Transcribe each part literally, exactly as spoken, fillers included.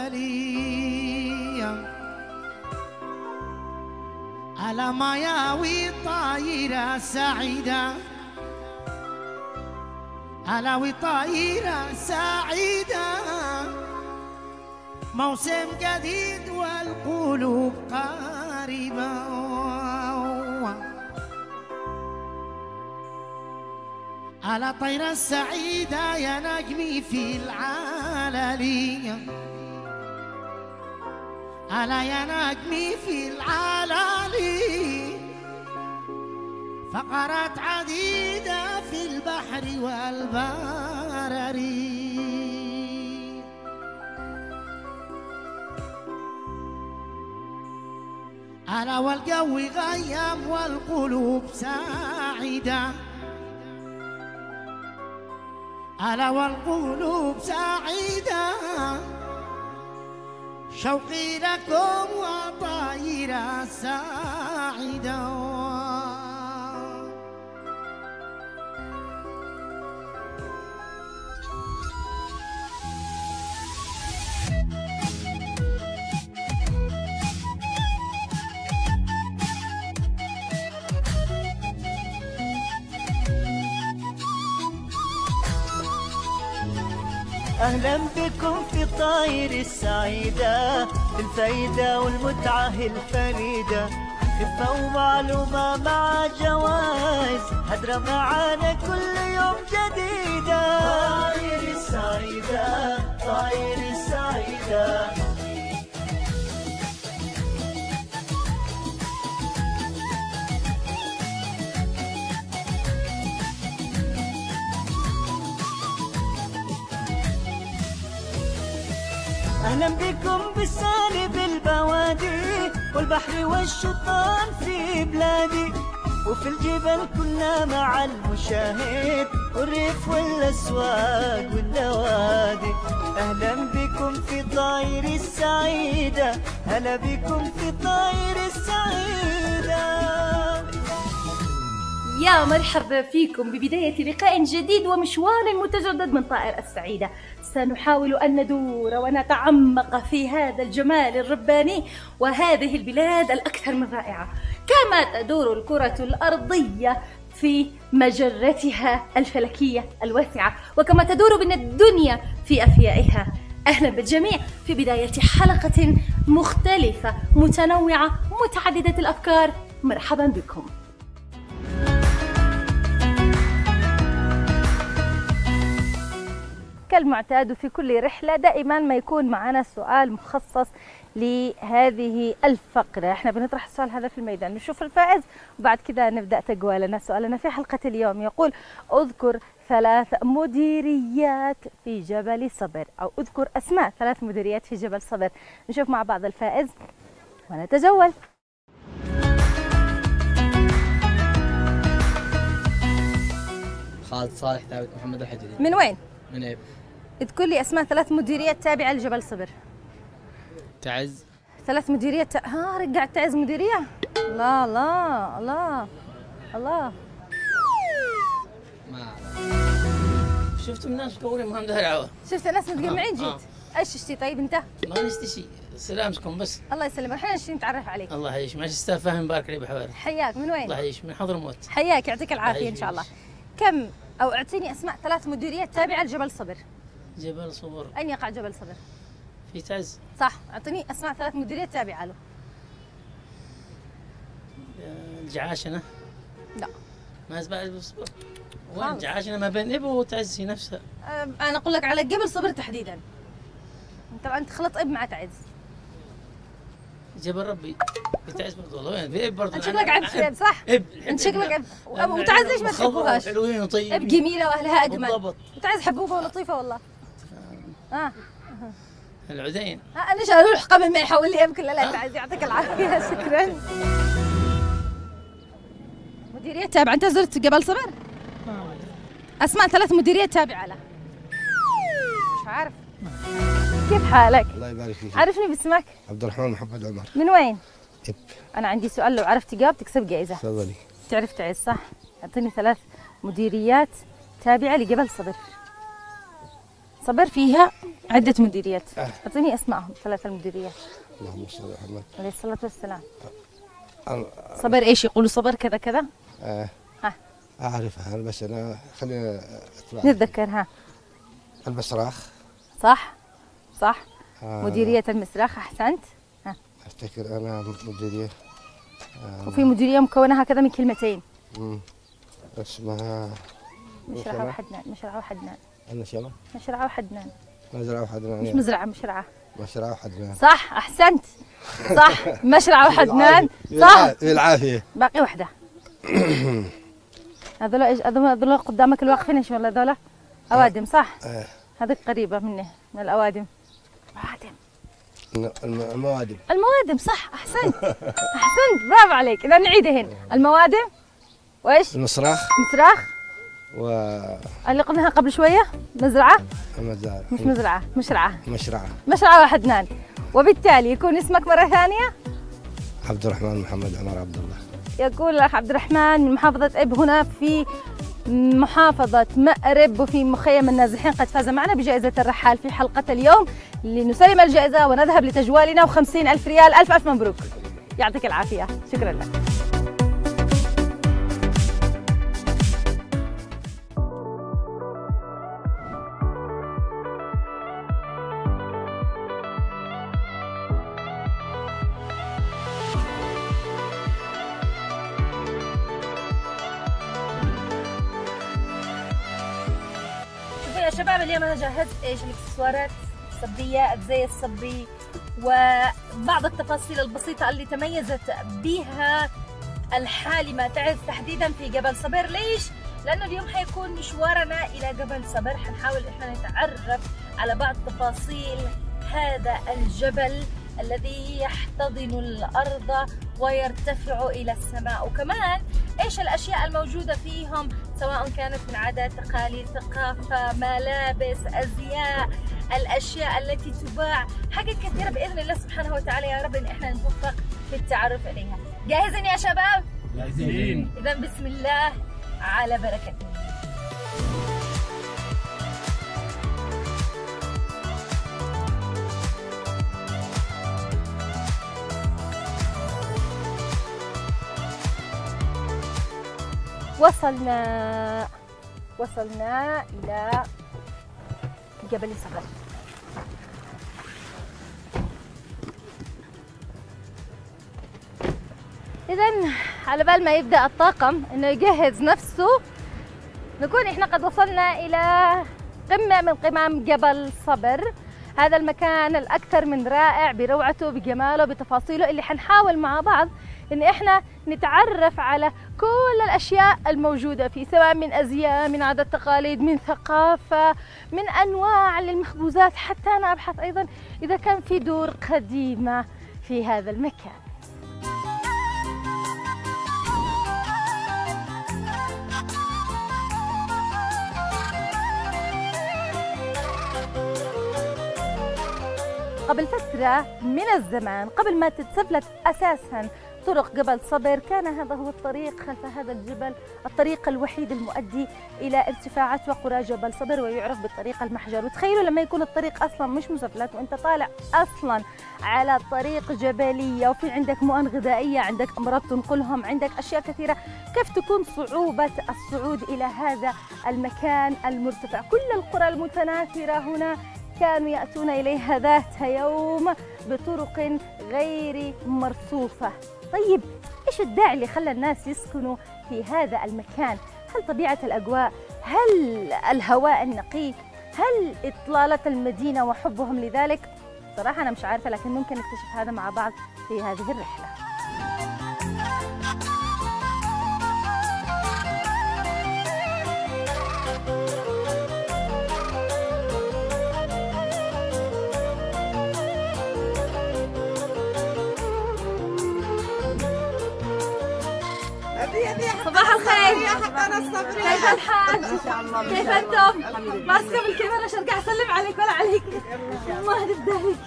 لي على ما ياوي طايرة سعيدة على طايرة سعيدة موسم جديد والقلوب قريبة على طيرة السعيدة يا نجمي في العلالية على يا نجمي في العلالي فقرات عديدة في البحر والبرري على والجو غيم والقلوب سعيدة على والقلوب سعيدة شوقي لكم وطايرة سعيدة أهلا بكم في طاير السعيدة الفايدة والمتعة الفريدة خفة ومعلومة مع جوائز هدرة معانا كل يوم جديدة طاير السعيدة طاير السعيدة أهلا بكم بالسالب البوادي والبحر والشطان في بلادي وفي الجبل كنا مع المشاهد والريف والأسواق والنوادي أهلا بكم في طاير السعيدة هلا بكم في طاير السعيدة. يا مرحبا فيكم ببداية لقاء جديد ومشوار متجدد من طائر السعيدة. سنحاول أن ندور ونتعمق في هذا الجمال الرباني وهذه البلاد الأكثر من رائعة كما تدور الكرة الأرضية في مجرتها الفلكية الواسعة وكما تدور بنا الدنيا في أفيائها. أهلا بالجميع في بداية حلقة مختلفة متنوعة متعددة الأفكار. مرحبا بكم. كالمعتاد في كل رحلة دائما ما يكون معنا سؤال مخصص لهذه الفقرة. احنا بنطرح السؤال هذا في الميدان نشوف الفائز وبعد كذا نبدأ تجوالنا. سؤالنا في حلقة اليوم يقول اذكر ثلاث مديريات في جبل صبر أو اذكر أسماء ثلاث مديريات في جبل صبر. نشوف مع بعض الفائز ونتجول. خالد صالح ثابت محمد الحجري. من وين؟ من ايب. اذكر لي اسماء ثلاث مديريات تابعة لجبل صبر. تعز. ثلاث مديريات ت... ها رجعت تعز مديرية؟ الله الله الله الله. ما شفت الناس كوري مهم ده العوض. شفت الناس متجمعين جيت. ايش اشتي طيب انت؟ ما نشتي شيء سلامتكم بس. الله يسلمك. احنا نشتي نتعرف عليك. الله يعيش. ماشي استاذ فاهم بارك لي بحواري. حياك. من وين؟ الله يعيش من حضرموت. حياك يعطيك العافية ان شاء الله. كم او اعطيني اسماء ثلاث مديريات تابعة لجبل صبر. جبل صبر. اين يقع جبل صبر؟ في تعز. صح. اعطيني اسماء ثلاث مديريات تابعة له. الجعاشنة. لا. ما بعد بصبر. وين الجعاشنة ما بين ابو وتعز هي نفسها. انا اقول لك على جبل صبر تحديدا. طبعا انت خلط اب مع تعز. جبل ربي. في تعز برضه والله وين في اب برضه. انت شكلك عند في اب صح؟ اب. انت شكلك اب. وتعز ليش ما تحبوهاش؟ حلوين وطيبين. اب جميلة واهلها اجمل. بالضبط. وتعز حبوبة ولطيفة والله. اه العدين. انا ايش اروح قبل ما يحول لي اب كلها. لا تعز يعطيك العافية. شكرا. مديرية تابعة. انت زرت جبل صبر؟ اسماء ثلاث مديريات تابعة له. مش عارف. كيف حالك؟ الله يبارك فيك. عرفني باسمك؟ عبد الرحمن محمد عمر. من وين؟ اب. انا عندي سؤال لو عرفت تجاوب تكسب جائزة. تفضلي. تعرف تعز صح؟ اعطيني ثلاث مديريات تابعة لجبل صبر. صبر فيها عدة مديريات، أعطيني أسمائهم ثلاث المديريات. اللهم صل على محمد عليه الصلاة والسلام. أنا صبر إيش يقولوا صبر كذا كذا؟ آه ها أعرفها بس أنا خلينا أتبع. نتذكرها. المسراخ صح صح. آه مديرية المسراخ، أحسنت. ها أفتكر أنا مديرية آه وفي مديرية مكونة هكذا من كلمتين. مم. اسمها مشرعة وحدنان. مشرعة وحدنان. أنا شنو؟ مشرعة وحدنان. مزرعة وحدنان. مش مزرعة، مشرعة. مشرعة وحدنان. صح أحسنت. صح مشرعة وحدنان. صح بالعافية. باقي واحدة. هذول ايش؟ هذول قدامك الواقفين ايش والله هذول؟ أوادم صح؟ آه. هذيك قريبة مني من الأوادم. أوادم. الم- الموادم. الموادم صح أحسنت. أحسنت برافو عليك. إذا نعيدهن الموادم وإيش؟ المسراخ مسراخ و اللي قلناها قبل شوية مزرعة. المزارع. مش مزرعة، مشرعة. مشرعة. مشرعة وحدنان. وبالتالي يكون اسمك مرة ثانية عبد الرحمن محمد عمر عبد الله. يقول الأخ عبد الرحمن من محافظة إب هنا في محافظة مأرب وفي مخيم النازحين قد فاز معنا بجائزة الرحال في حلقة اليوم. لنسلم الجائزة ونذهب لتجوالنا وخمسين ألف ريال. ألف ألف مبروك، يعطيك العافية، شكرا لك. يا شباب اليوم انا جهزت ايش الاكسسوارات الصبيه، الزي الصبي وبعض التفاصيل البسيطه اللي تميزت بها الحالمه تعز تحديدا في جبل صبر. ليش؟ لانه اليوم حيكون مشوارنا الى جبل صبر، حنحاول احنا نتعرف على بعض تفاصيل هذا الجبل الذي يحتضن الارض ويرتفع الى السماء، وكمان ايش الاشياء الموجوده فيهم سواء كانت من عادات، تقاليد، ثقافه، ملابس، ازياء، الاشياء التي تباع، حاجات كثيره باذن الله سبحانه وتعالى. يا رب ان احنا نتوفق في التعرف عليها. جاهزين يا شباب؟ جاهزين. اذا بسم الله على بركه الله. وصلنا وصلنا إلى جبل صبر. إذن على بال ما يبدأ الطاقم إنه يجهز نفسه نكون إحنا قد وصلنا إلى قمة من قمم جبل صبر. هذا المكان الأكثر من رائع بروعته، بجماله، بتفاصيله، اللي حنحاول مع بعض إن إحنا نتعرف على كل الأشياء الموجودة فيه، سواء من أزياء، من عادات، تقاليد، من ثقافة، من أنواع للمخبوزات، حتى أنا أبحث أيضا إذا كان في دور قديمة في هذا المكان. قبل فترة من الزمان، قبل ما تتسفلت أساساً طرق جبل صبر، كان هذا هو الطريق خلف هذا الجبل، الطريق الوحيد المؤدي إلى ارتفاعات وقرى جبل صبر، ويعرف بالطريق المحجر. وتخيلوا لما يكون الطريق أصلاً مش مسفلت وأنت طالع أصلاً على طريق جبلية، وفي عندك مؤن غذائية، عندك أمراض تنقلهم، عندك أشياء كثيرة، كيف تكون صعوبة الصعود إلى هذا المكان المرتفع؟ كل القرى المتناثرة هنا كانوا يأتون إليها ذات يوم بطرق غير مرصوفة. طيب إيش الداعي اللي خلى الناس يسكنوا في هذا المكان؟ هل طبيعة الأجواء؟ هل الهواء النقي؟ هل إطلالة المدينة وحبهم لذلك؟ صراحة أنا مش عارفة، لكن ممكن نكتشف هذا مع بعض في هذه الرحلة. صباح الخير، كيف الحال؟ كيف انتم؟ ماسكه بالكاميرا عشان ارجع اسلم عليك ولا عليك؟ الله يردك.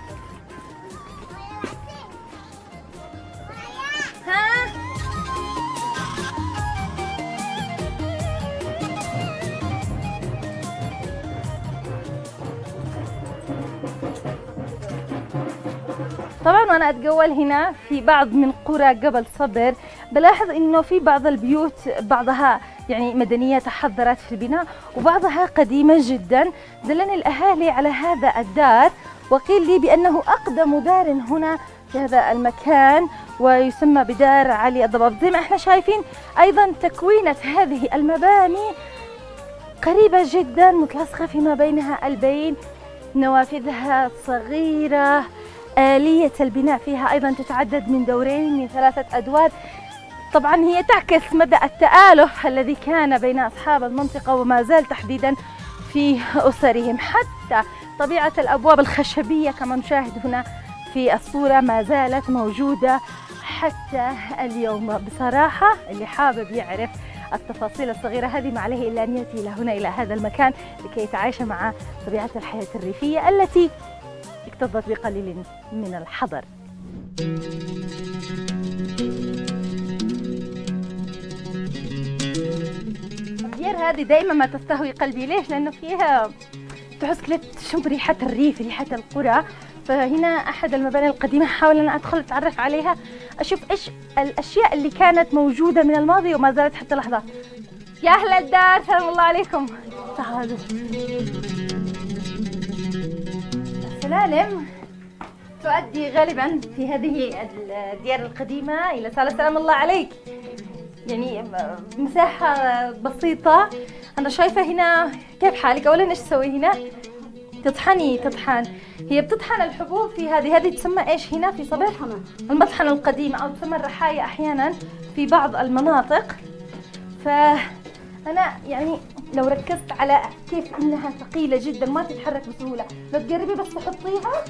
ها؟ طبعا وانا اتجول هنا في بعض من قرى جبل صبر بلاحظ انه في بعض البيوت بعضها يعني مدنيه تحضرت في البناء وبعضها قديمه جدا. دلني الاهالي على هذا الدار وقيل لي بانه اقدم دار هنا في هذا المكان ويسمى بدار علي الضباب. زي ما احنا شايفين ايضا تكوينه هذه المباني قريبه جدا متلاصقه فيما بينها البين، نوافذها صغيره، آلية البناء فيها أيضا تتعدد من دورين من ثلاثة أدوار. طبعا هي تعكس مدى التآلف الذي كان بين أصحاب المنطقة وما زال تحديدا في أسرهم. حتى طبيعة الأبواب الخشبية كما نشاهد هنا في الصورة ما زالت موجودة حتى اليوم. بصراحة اللي حابب يعرف التفاصيل الصغيرة هذه ما عليه إلا أن يأتي إلى هنا إلى هذا المكان لكي يتعايش مع طبيعة الحياة الريفية التي اكتظت بقليل من الحضر. الديار هذه دائما ما تستهوي قلبي. ليش؟ لأنه فيها تحس كده تشم ريحة الريف، ريحة القرى. فهنا أحد المباني القديمة حاول أن أدخل أتعرف عليها، أشوف إيش الأشياء اللي كانت موجودة من الماضي وما زالت حتى لحظة. يا أهل الدار سلام الله عليكم. تعالوا. السلالم تؤدي غالبا في هذه الديار القديمة إلى صالة سلام الله عليك. يعني مساحة بسيطة. أنا شايفة هنا كيف حالك؟ أولا إيش تسوي هنا؟ تطحني تطحن. هي بتطحن الحبوب في هذه هذه تسمى إيش هنا في صبر؟ المطحنة القديمة أو تسمى الرحاية أحيانا في بعض المناطق. فأنا يعني لو ركزت على كيف إنها ثقيلة جدا ما تتحرك بسهولة، لو تقربي بس تحطيها.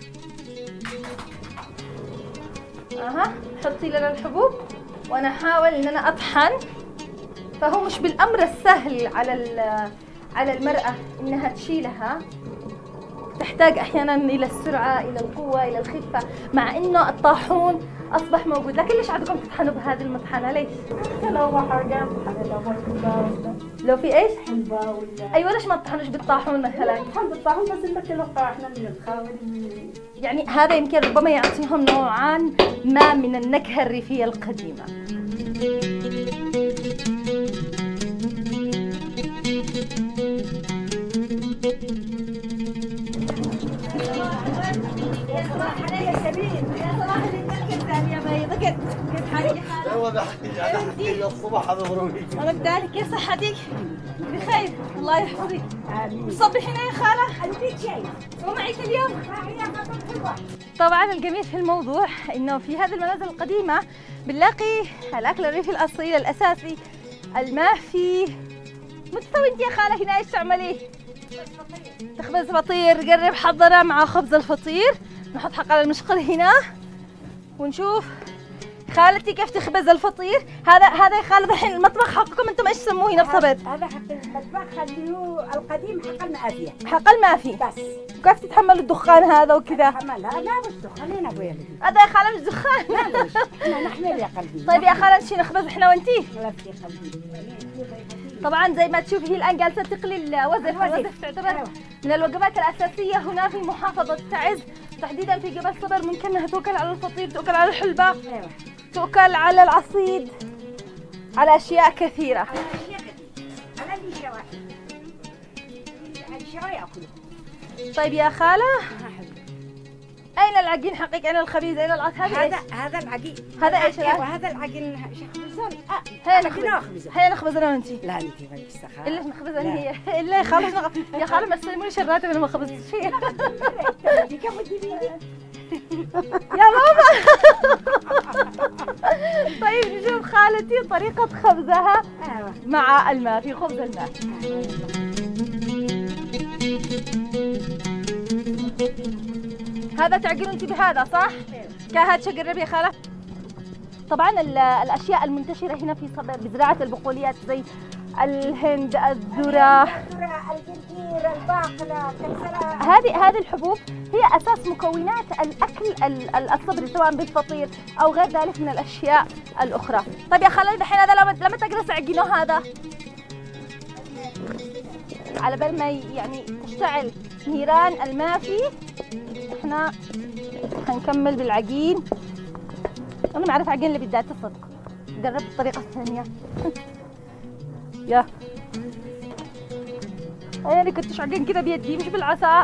أها حطي لنا الحبوب وأنا أحاول إن أنا أطحن. فهو مش بالأمر السهل على على المرأة إنها تشيلها، تحتاج أحيانا إلى السرعة، إلى القوة، إلى الخفة، مع إنه الطاحون أصبح موجود. لكن ليش عندكم تطحنوا بهذه المطحنة؟ ليش؟ لو حاجة لو في إيش؟ حلبة ولا أيوة ليش ما تطحنوش بالطاحون مثلا؟ نطحن بالطاحون بس نبكلها احنا بنتخاول. يعني هذا يمكن ربما يعطيهم نوعا ما من النكهة الريفية القديمة. يا صباح عليك يا شبيب، يا صباح اللي يا بيضة كيف حالك؟ ايوه بحكي الصبح هذا ضروري. الله يبارك. كيف صحتك؟ بخير الله يحفظك. امين. تصبحينا يا خالة؟ عندك شيء؟ ومعك اليوم؟ طبعا الجميل في الموضوع انه في هذه المنازل القديمة بنلاقي الاكل الريفي الاصيل الاساسي المافي. متسوي انت يا خالة هنا ايش تعملي؟ تخبز فطير. قرب حضره مع خبز الفطير. نحط حق على المشقل هنا ونشوف خالتي كيف تخبز الفطير. هذا هذا يا خالد الحين المطبخ حقكم انتم ايش تسموه هنا في صبر؟ هذا حق المطبخ خليه القديم حق المافية. حق المافي بس. كيف تتحملوا الدخان هذا وكذا؟ حملها لا مش دخان هنا ابويا. هذا يا خالة مش دخان. لا مش احنا نحمل يا قلبي. طيب يا خالة نمشي نخبز احنا وانتي. لا في قلبي. طبعا زي ما تشوفي هي الان جالسه تقلي الوزن. الوزن تعتبر من الوجبات الاساسيه هنا في محافظه تعز، تحديدا في جبل صبر. ممكن انها تؤكل على الفطير، تؤكل على الحلبه، تؤكل على العصيد، على اشياء كثيره. على اشياء كثيره. على الشواي. الشواي اكله. طيب يا خاله اين العجين حقك؟ اين الخبيز؟ اين العصيد؟ هذا هذا العجين. هذا ايش؟ هذا العجين شخبزان. هيا نخبز. هيا نخبز انا وانتي. لا انت ما تستخدمي. الا نخبز انا هي. الا يا خاله يا خاله ما تسلموني شراتي انا ما خبزت شيء. يا ماما. طيب نشوف خالتي طريقة خبزها مع الماء في خبز الماء. هذا تعقلوا انت بهذا صح؟ كهات شقرب يا خالة. طبعا الاشياء المنتشرة هنا في صبر بزراعة البقوليات زي الهند، الذرة، الجرجير، الباقلة، هذه هذه الحبوب هي اساس مكونات الاكل الصبري سواء بالفطير او غير ذلك من الاشياء الاخرى. طيب يا خالد الحين هذا لما لما تجلس عجينه هذا على بال ما يعني تشتعل نيران المافي احنا هنكمل بالعجين. انا ما اعرف عجين اللي بدها تصدق، جربت الطريقه الثانيه. يا انا اللي كنتش عجين كده بيدي مش بالعصا.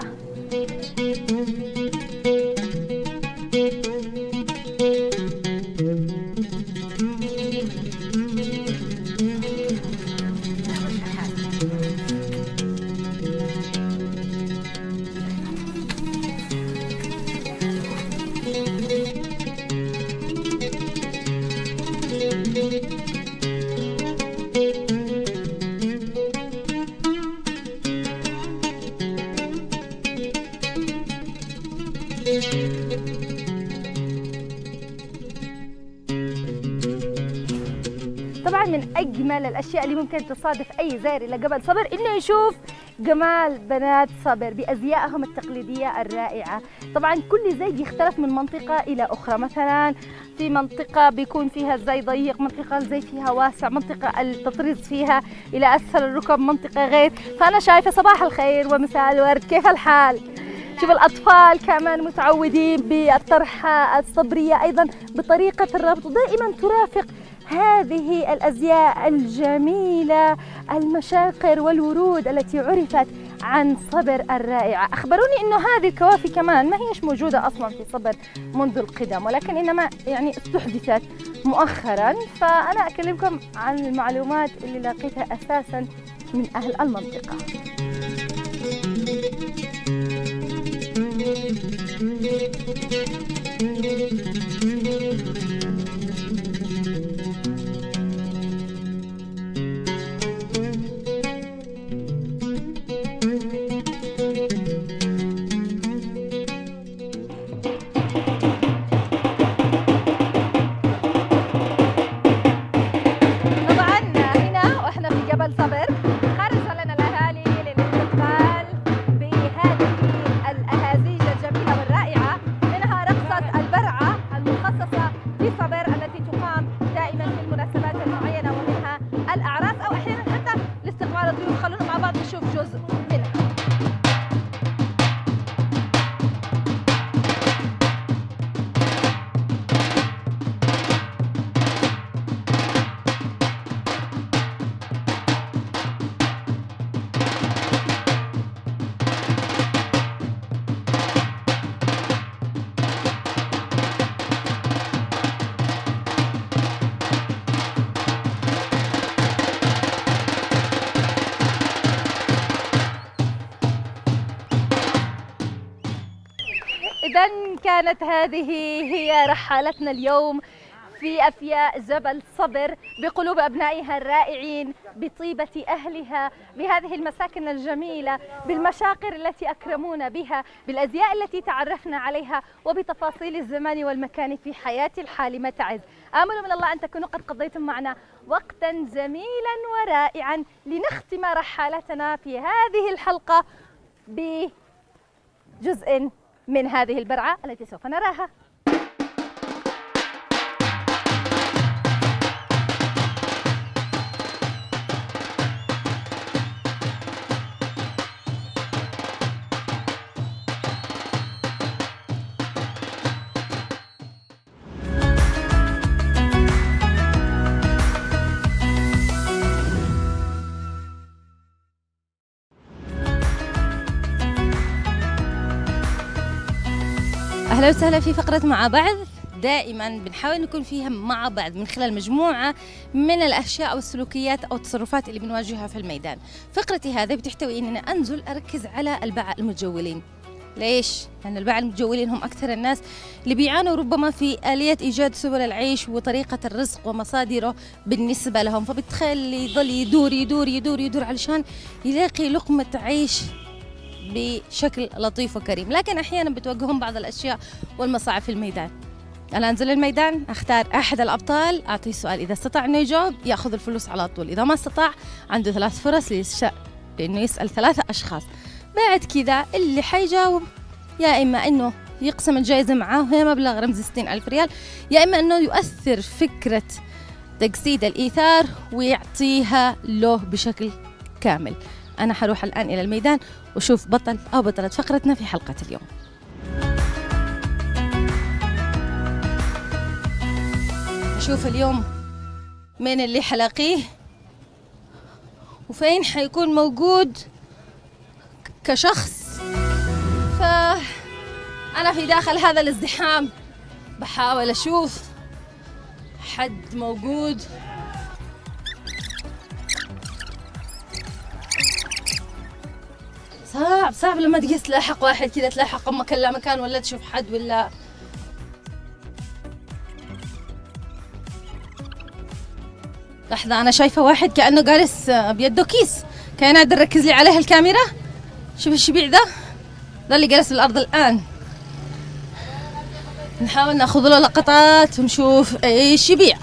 طبعا من اجمل الاشياء اللي ممكن تصادف اي زائر الى جبل صبر انه يشوف جمال بنات صبر بازيائهم التقليديه الرائعه. طبعا كل زي يختلف من منطقه الى اخرى، مثلا في منطقه بيكون فيها الزي ضيق، منطقه الزي فيها واسع، منطقه التطريز فيها الى اسفل الركب، منطقه غير. فانا شايفه صباح الخير ومساء الورد، كيف الحال؟ شوف الأطفال كمان متعودين بالطرحة الصبرية أيضا بطريقة الربط، ودائما ترافق هذه الأزياء الجميلة المشاقر والورود التي عرفت عن صبر الرائعة. أخبروني أنه هذه الكوافي كمان ما هيش موجودة أصلا في صبر منذ القدم، ولكن إنما يعني استحدثت مؤخرا. فأنا أكلمكم عن المعلومات اللي لقيتها أساسا من أهل المنطقة. إذن كانت هذه هي رحالتنا اليوم في أفياء جبل صبر، بقلوب أبنائها الرائعين، بطيبة أهلها، بهذه المساكن الجميلة، بالمشاقر التي أكرمونا بها، بالأزياء التي تعرفنا عليها، وبتفاصيل الزمان والمكان في حياة الحالمة عز. آمل من الله أن تكونوا قد قضيتم معنا وقتا جميلا ورائعا لنختم رحالتنا في هذه الحلقة بجزء من هذه البرعة التي سوف نراها. أهلا وسهلا في فقرة مع بعض. دائما بنحاول نكون فيها مع بعض من خلال مجموعة من الأشياء أو السلوكيات أو التصرفات اللي بنواجهها في الميدان. فقرتي هذه بتحتوي أننا أنزل أركز على الباعة المتجولين. ليش؟ لأن الباعة المتجولين هم أكثر الناس اللي بيعانوا ربما في آلية إيجاد سبل العيش وطريقة الرزق ومصادره بالنسبة لهم، فبتخلي يضل يدور يدور يدور يدور علشان يلاقي لقمة عيش بشكل لطيف وكريم، لكن أحيانا بتواجههم بعض الأشياء والمصاعب في الميدان. أنا أنزل الميدان أختار أحد الأبطال، أعطيه سؤال، إذا استطاع أنه يجاوب يأخذ الفلوس على طول، إذا ما استطاع عنده ثلاث فرص لأنه يسأل ثلاثة أشخاص. بعد كذا اللي حيجاوب يا إما أنه يقسم الجائزة معاه وهي مبلغ رمزي ستين ألف ريال، يا إما أنه يؤثر فكرة تجسيد الإيثار ويعطيها له بشكل كامل. أنا حروح الآن إلى الميدان وشوف بطل أو بطلة فقرتنا في حلقة اليوم. نشوف اليوم مين اللي حلاقيه وفين حيكون موجود كشخص. فأنا في داخل هذا الازدحام بحاول أشوف حد موجود. صعب صعب لما تجي تلاحق واحد كذا، تلاحق مكان لا مكان ولا تشوف حد ولا. لحظة، أنا شايفة واحد كأنه جالس بيده كيس، كان قاعد يركز لي عليه الكاميرا. شوف الشبيع ده، ده اللي جالس في الأرض الآن. نحاول ناخذ له لقطات ونشوف ايش يبيع.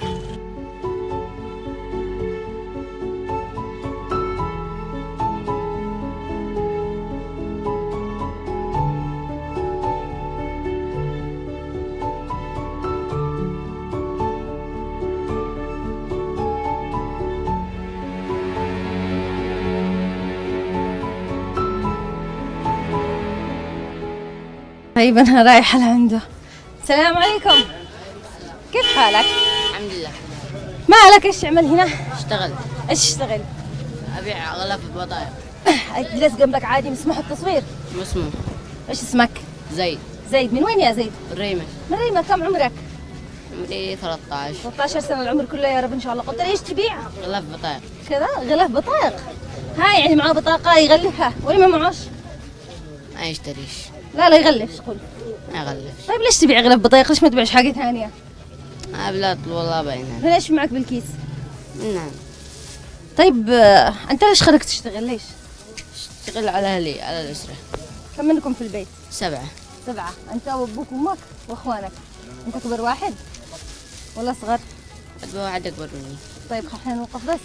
طيب أنا رايحة لعنده. السلام عليكم، كيف حالك؟ الحمد لله. مالك ايش تعمل هنا؟ اشتغل. ايش تشتغل؟ ابيع اغلاف البضائع. اجلس جنبك عادي، مسموح التصوير؟ مسموح. ايش اسمك؟ زيد. زيد، من وين يا زيد؟ الريمة. من ريمة. كم عمرك؟ عمري ثلاثة عشر. ثلاثة عشر سنة، العمر كله يا رب ان شاء الله. قلت لي ايش تبيع؟ غلاف بضائع. كذا غلاف بطايق. هاي يعني معاه بطاقة يغلفها ولا ما معوش؟ ما يشتريش. لا لا يغلف. قول ما يغلفش. طيب ليش تبيع غلاف بطايق؟ ليش ما تبيعش حاجة ثانية؟ أبلاد والله باينة. ليش معك بالكيس؟ نعم. طيب آه، انت ليش خرجت تشتغل؟ ليش؟ اشتغل على أهلي، على الأسرة. كم منكم في البيت؟ سبعة. سبعة. انت وابوك وامك واخوانك. انت كبر واحد ولا صغر؟ أكبر واحد أكبر مني. طيب خلينا نوقف بس.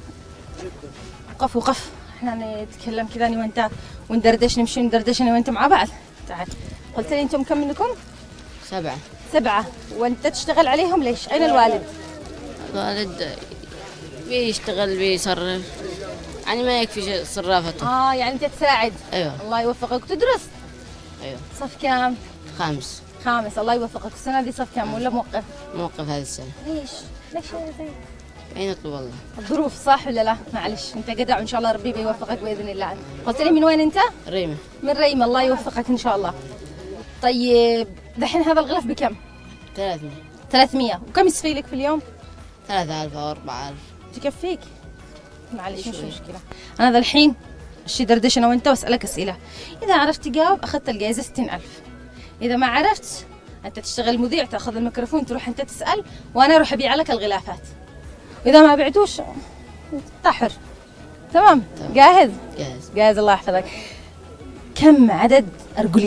وقف وقف، احنا نتكلم كذا انا وانت وندردش، نمشي ندردش انا وانت مع بعض. تعال. قلت لي انتم كم منكم؟ سبعة. سبعة. وانت تشتغل عليهم ليش؟ اين الوالد؟ الوالد بيشتغل بيصرف، يعني ما يكفي صرافته. اه يعني انت تساعد. ايوه. الله يوفقك. وتدرس؟ ايوه. صف كام؟ خامس. خامس. الله يوفقك. السنة دي صف كام ولا موقف؟ موقف هذه السنة. ليش؟ ليش يا زيد؟ أين نطلب والله؟ الظروف صح ولا لا؟ معلش انت جدع وان شاء الله ربي بيوفقك باذن الله. قلت لي من وين انت؟ ريمة. من ريمة. الله يوفقك ان شاء الله. طيب دحين هذا الغلاف بكم؟ ثلاثمية. ثلاثمية. وكم يسفي لك في اليوم؟ ثلاثة آلاف أو أربعة آلاف. تكفيك؟ معلش مش مشكلة. أنا ذا الحين أشي دردش أنا وأنت وأسألك أسئلة، إذا عرفت تجاوب أخذت الجائزة ستين ألف، إذا ما عرفت أنت تشتغل مذيع، تأخذ الميكروفون تروح أنت تسأل وأنا أروح أبيع لك الغلافات، وإذا ما بعتوش طحر. تمام؟ جاهز؟ جاهز. جاهز. الله يحفظك. كم عدد أرجلي؟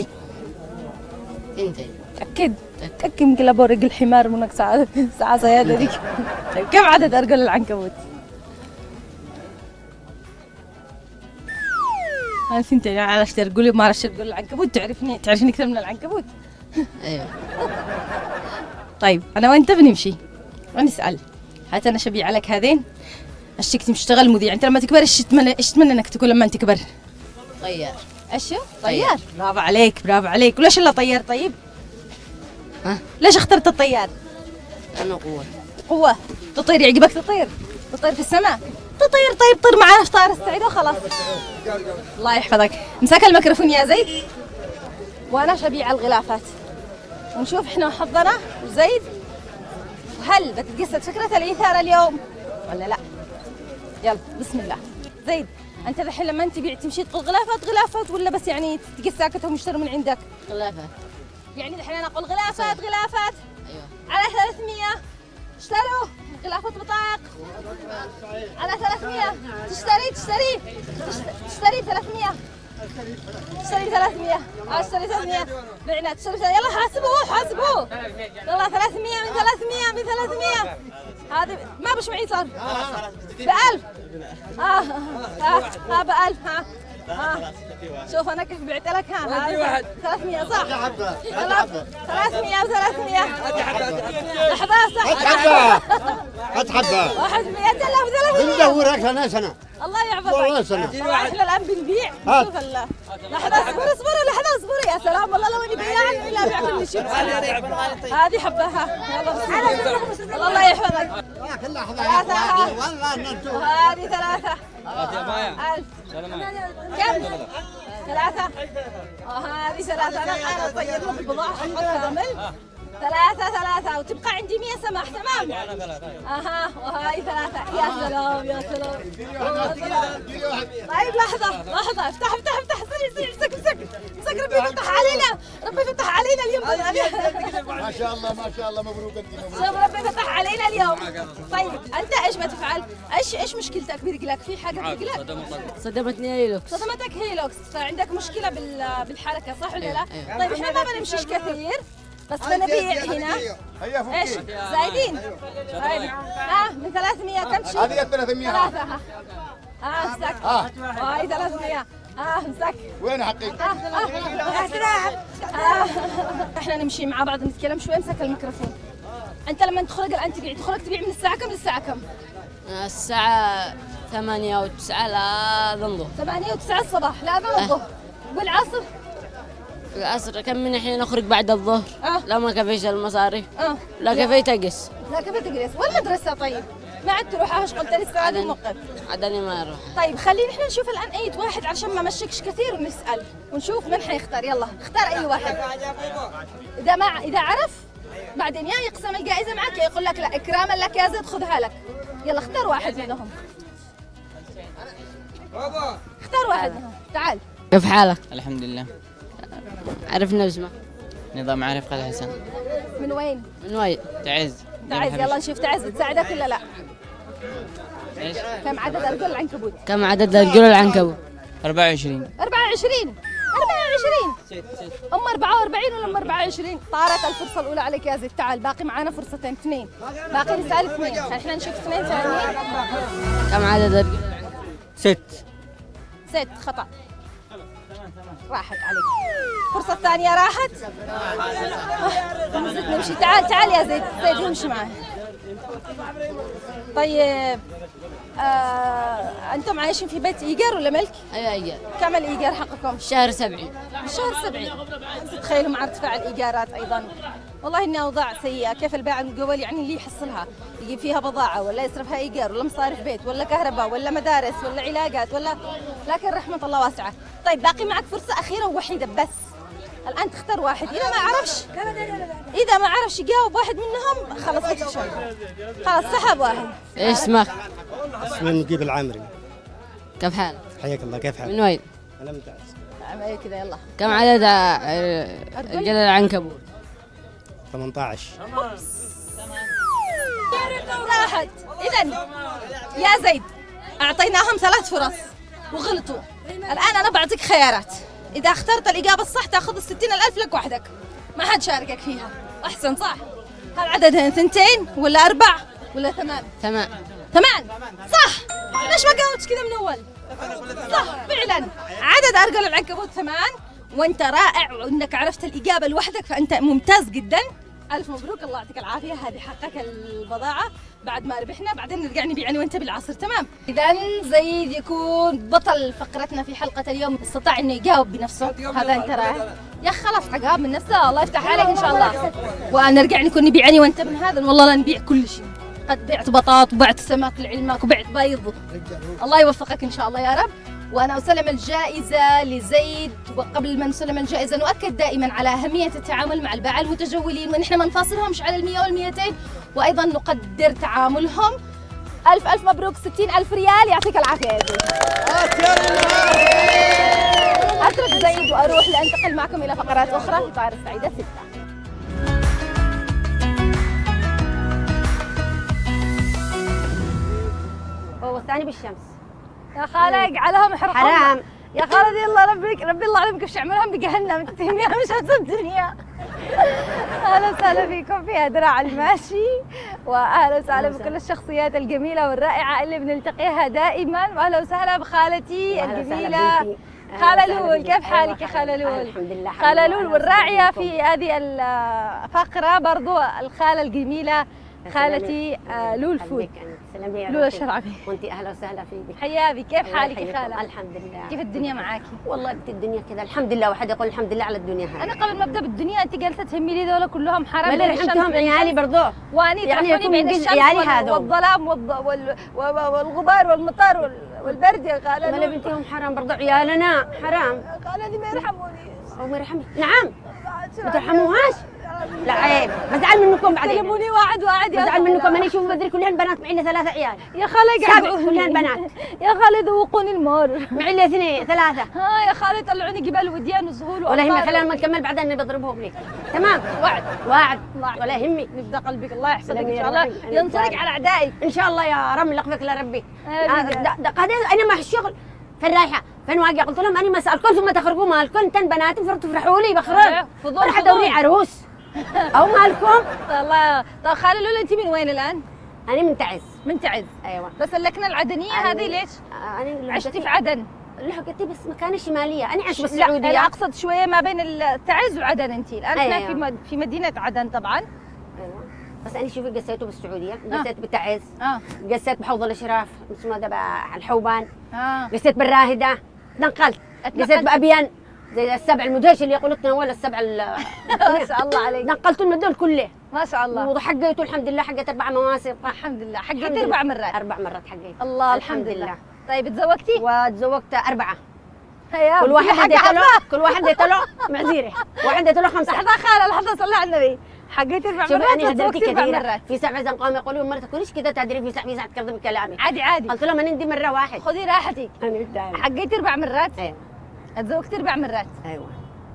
اثنتين. أكيد؟ أكيد. يمكن أبغى رجل حمار منك ساعة ساعة صيادة ديك. طيب كم عدد أرجل العنكبوت؟ أنا فهمت يعني عرفت تقولي ما عرفت تقول العنكبوت، تعرفني تعرفني أكثر من العنكبوت. أيوه. طيب أنا وأنت بنمشي ونسأل، هات أنا شبيع عليك هذين، أشتك تشتغل مذيع، أنت لما تكبر إيش تتمنى إيش تتمنى إنك تكون لما أنت تكبر؟ طيار. إيش؟ طيار. برافو عليك برافو عليك. وليش إلا طيار طيب؟ ها؟ ليش اخترت الطيار؟ لأنه قوة. قوة. تطير يعجبك تطير؟ تطير في السماء؟ تطير. طيب طير معنا في طائر السعيد وخلاص. الله يحفظك. مسك الميكروفون يا زيد وانا شبيع الغلافات، ونشوف احنا وحظنا وزيد وهل بتتجسد فكرة الإثارة اليوم ولا لا. يلا بسم الله. زيد انت الحين لما انت تبيع تمشي تقول غلافات غلافات ولا بس يعني تجي ساكتهم يشتروا من عندك؟ غلافات. يعني الحين انا اقول غلافات غلافات. ايوه. على ثلاثمية اشتروا غلافات بطاق على ثلاثمية. تشتري تشتري تشتري ثلاثمية. تشتري ثلاثمية. اشتري ثلاثمية. بعنا تشتري. يلا حاسبوه حاسبوه. يلا ثلاثمية من ثلاثمية من ثلاثمية. هذه ما بش معي صار بألف. اه ها ها بألف. ها ها شوف انا كيف بعت لك. ها هذا ثلاثمية صح؟ يلا ثلاثمية وثلاثمية. لحظة صح. هات حبة. هات حبة. واحد مية. يلا ثلاثمية. بندورك انا سنة. الله يحفظك. الله يسلمك. طبعا احنا الان بنبيع هات. نشوف ال- لحظه اصبروا اصبروا لحظه اصبروا يا سلام والله لو اني بياع الا ابيع كل شيء. هذه حبها يلا بسم الله. الله يحفظك. كل لحظه ثلاثة. والله ننتو وهذه ثلاثة. ألف. كم؟ ثلاثة. وهذه ثلاثة. أنا أنا أطيب لك البضاعة حقك كامل. ثلاثة ثلاثة وتبقى عندي مية سماح تمام؟ أها وهاي ثلاثة. يا سلام يا سلام. يا سلام. طيب لحظة لحظة افتح افتح افتح سريع سريع امسك امسك امسك ربي يفتح علينا ربي يفتح علينا اليوم. ما شاء الله ما شاء الله مبروك انت مبروك. شوف ربي يفتح علينا اليوم. طيب أنت إيش ما تفعل؟ إيش إيش مشكلتك برجلك؟ في حاجة برجلك؟ صدمتني هيلوكس. صدمتك هيلوكس فعندك مشكلة بال بالحركة صح ولا لا؟ طيب احنا ما بنمشيش كثير بس بنبيع هنا. ايش؟ زايدين؟ طيب ها من ثلاثمية كم شيء؟ هذه ثلاثمية. ثلاثة ها ها امسك. ها. وهي ثلاثمية ها امسك. وين حقك؟ احنا نمشي مع بعض نتكلم شوي. امسك الميكروفون. انت لما تخرج الان تبيع تخرج تبيع من الساعة كم للساعة كم؟ الساعة ثمانية وتسعة لا ظنظه. ثمانية وتسعة الصباح لا ظن الظهر. والعصر؟ العصر كم من حين نخرج بعد الظهر. آه. لا ما كفيش المصاري. اه لا كفيت أقس. لا كيف تجلس؟ والمدرسة طيب؟ ما عاد تروح ايش قلت لي الساعة الموقف. عدني ما أروح. طيب خلينا احنا نشوف الآن أي واحد عشان ما مشكش كثير ونسأل ونشوف من حيختار. يلا اختار أي واحد. إذا ما إذا عرف بعدين يا يقسم الجائزة معك يا يقول لك لا إكراما لك يا زيد خذها لك. يلا اختار واحد منهم. اختار واحد منهم. تعال. كيف حالك؟ الحمد لله. عرفنا اسمك. نظام عارف خالد حسن. من وين؟ من وين؟ تعز. تعز يلا نشوف تعز تساعدك ولا لا؟ ايش؟ كم عدد أرجل العنكبوت؟ كم عدد رجل العنكبوت؟ أربعة وعشرين. أربعة وعشرين. أربعة وعشرين. أم أربعة وأربعين ولا أم أربعة وعشرين؟ طارت الفرصة الأولى عليك يا زيد. تعال باقي معانا فرصتين اثنين. باقي نسأل اثنين. احنا نشوف اثنين ثانيين. كم عدد رجل؟ ست. ست خطأ. راحت عليك. الفرصة الثانية راحت. نزلت نمشي. تعال تعال يا زيد. زيد يمشي معي. طيب آه، أنتم عايشين في بيت إيجار ولا ملك؟ أيوة إيجار. كم الإيجار حقكم؟ شهر سبعين. شهر سبعين. تخيلوا مع ارتفاع الإيجارات أيضا. والله إنها أوضاع سيئة. كيف البيع المقاول يعني اللي يحصلها يجيب فيها بضاعة ولا يصرفها إيجار ولا مصاريف بيت ولا كهرباء ولا مدارس ولا علاقات ولا لكن رحمة الله واسعة. طيب باقي معك فرصة أخيرة ووحيدة بس. الآن تختار واحد. إذا ما عرفش إذا ما عرفش يجاوب واحد منهم خلاص بتفشل. خلاص سحب واحد. إيش اسمك؟ اسمي نجيب العامري. كيف حالك؟ حياك الله كيف حالك؟ من وين؟ أنا من تعز. اعمل كذا يلا. كم عدد ع- رجل العنكبوت؟ ثمانية عشر. راحت. إذا يا زيد أعطيناهم ثلاث فرص وغلطوا. الآن أنا بعطيك خيارات. إذا اخترت الإجابة الصح تأخذ الستين الألف لك وحدك. ما حد شاركك فيها. أحسن صح؟ هل عددهن ثنتين ولا أربع ولا ثمان؟ ثمان. ثمان صح. ليش ما قاومتش كذا من أول؟ صح فعلا عدد أرجل العنكبوت ثمان. وأنت رائع وأنك عرفت الإجابة لوحدك فأنت ممتاز جدا. ألف مبروك الله يعطيك العافية. هذه حقك البضاعة بعد ما ربحنا بعدين نرجع نبيع أنا وأنت بالعصر تمام. إذا زيد يكون بطل فقرتنا في حلقة اليوم استطاع إنه يجاوب بنفسه. هذا أنت رائع يا أخي خلاص حجاب من نفسه. الله يفتح عليك إن شاء الله ونرجع نكون نبيع أنا وأنت من هذا. والله لا نبيع كل شيء. قد بعت بطاط وبعت سمك لعلمك وبعت بيض. الله يوفقك إن شاء الله يا رب. وأنا أسلم الجائزة لزيد. وقبل ما نسلم الجائزة نؤكد دائما على أهمية التعامل مع الباعة المتجولين ونحن ما نفاصلهمش على المية والمئتين وأيضا نقدر تعاملهم. ألف ألف مبروك. ستين ألف ريال يعطيك العافية يا زيد. أترك زيد وأروح لأنتقل معكم إلى فقرات أخرى في طائرة السعيدة ستة. هو الثاني بالشمس. يا خالق عليهم يحرقون حرام. يا خالد يلا ربك ربي الله علمك كيف عملهم بجهنم تتهميها مش شمس الدنيا. اهلا وسهلا فيكم في دراع الماشي واهلا وسهلا بكل الشخصيات الجميله والرائعه اللي بنلتقيها دائما. واهلا وسهلا بخالتي الجميله خالة لول. كيف حالك يا خالة لول؟ الحمد لله. خالة لول والراعيه في هذه الفقره برضو الخاله الجميله خالتي آه لول فود. سلامي يا لولا الشرعبي. وانت اهلا وسهلا فيك. حيابي، كيف حالك يا خاله؟ الحمد لله. كيف الدنيا معاكي؟ والله بنت الدنيا كذا الحمد لله، واحد يقول الحمد لله على الدنيا هاي. انا قبل ما ابدا بالدنيا انت جالسه تهمي لي ذولا كلهم حرام. ما رحمتهم عيالي برضو. واني يعني ترحموني بين الشمس وال... والظلام والض... وال... والغبار والمطر وال... والبرد يا خاله. ما بنتهم حرام برضو عيالنا حرام. خالتي ما يرحموني. او ما يرحمني. نعم. ما ترحموهاش؟ لا عيب، بزعل منكم بعدين. سلموني واحد واحد يا بزعل منكم. انا اشوف بدري كلهن بنات، معي لي ثلاثة عيال. يا خالة سبع كلهن بنات. يا خالة ذوقوني المر. معي لي اثنين ثلاثة. ها يا خالة طلعوني جبال وديان وزهول ولا يهمك، خلينا ما نكمل بعدين بضربهم لك. تمام؟ وعد وعد. الله ولا يهمك. نفدى قلبك، الله يحفظك ان شاء الله، ينصرك على اعدائك ان شاء الله يا رب. لقفك لربي. هذا انا مع الشغل في الرايحة فين واقع، قلت لهم انا ما اسالكم ثم تخرجوا مالكم، تن بناتي فرت تفرحوا لي بخرج. راح ادوري عروس او مالكم. الله. طيب خاله لولا انت من وين الان؟ انا من تعز. من تعز. ايوه. بس اللكنه العدنيه هذه ليش؟ انا عشتي في عدن. لحقتي بس مكان شماليه، انا عشت بس بالسعوديه. لا انا اقصد شويه ما بين تعز وعدن انت الان. أيوة. احنا في مد... في مدينه عدن طبعا. ايوه. بس انا شوفي قسيته بالسعوديه، قسيت آه. بتعز، اه قسيت بحوض الاشراف اسمه ده الحوبان، اه قسيت بالراهده، نقلت، قسيت بابيان زي السبع المدهش اللي يقولوا تناول السبع. ما شاء الله عليك. نقلت المدول كله ما شاء الله. وحقيته الحمد لله، حقيت اربع مواسم. الحمد لله. حقيت اربع مرات. اربع مرات حقيت. الله الحمد لله. طيب تزوجتي؟ وتزوجت اربعه. هيا كل واحد اديت له كل واحد اديت له معذيره، واحد اديت له خمسه. لحظه خاله، لحظه صلي على النبي. حقيت اربع مرات وتزوجتي اربع مرات. في سبع زين قاموا يقولوا ما تكونيش كذا تدري، في ساعه في ساعه تكذب كلامي. عادي عادي. قلت لهم انا ندي مره واحد. خذي راحتك. انا متضايقه. حقيت اربع مرات؟ ايوه. تزوجت اربع مرات؟ ايوه.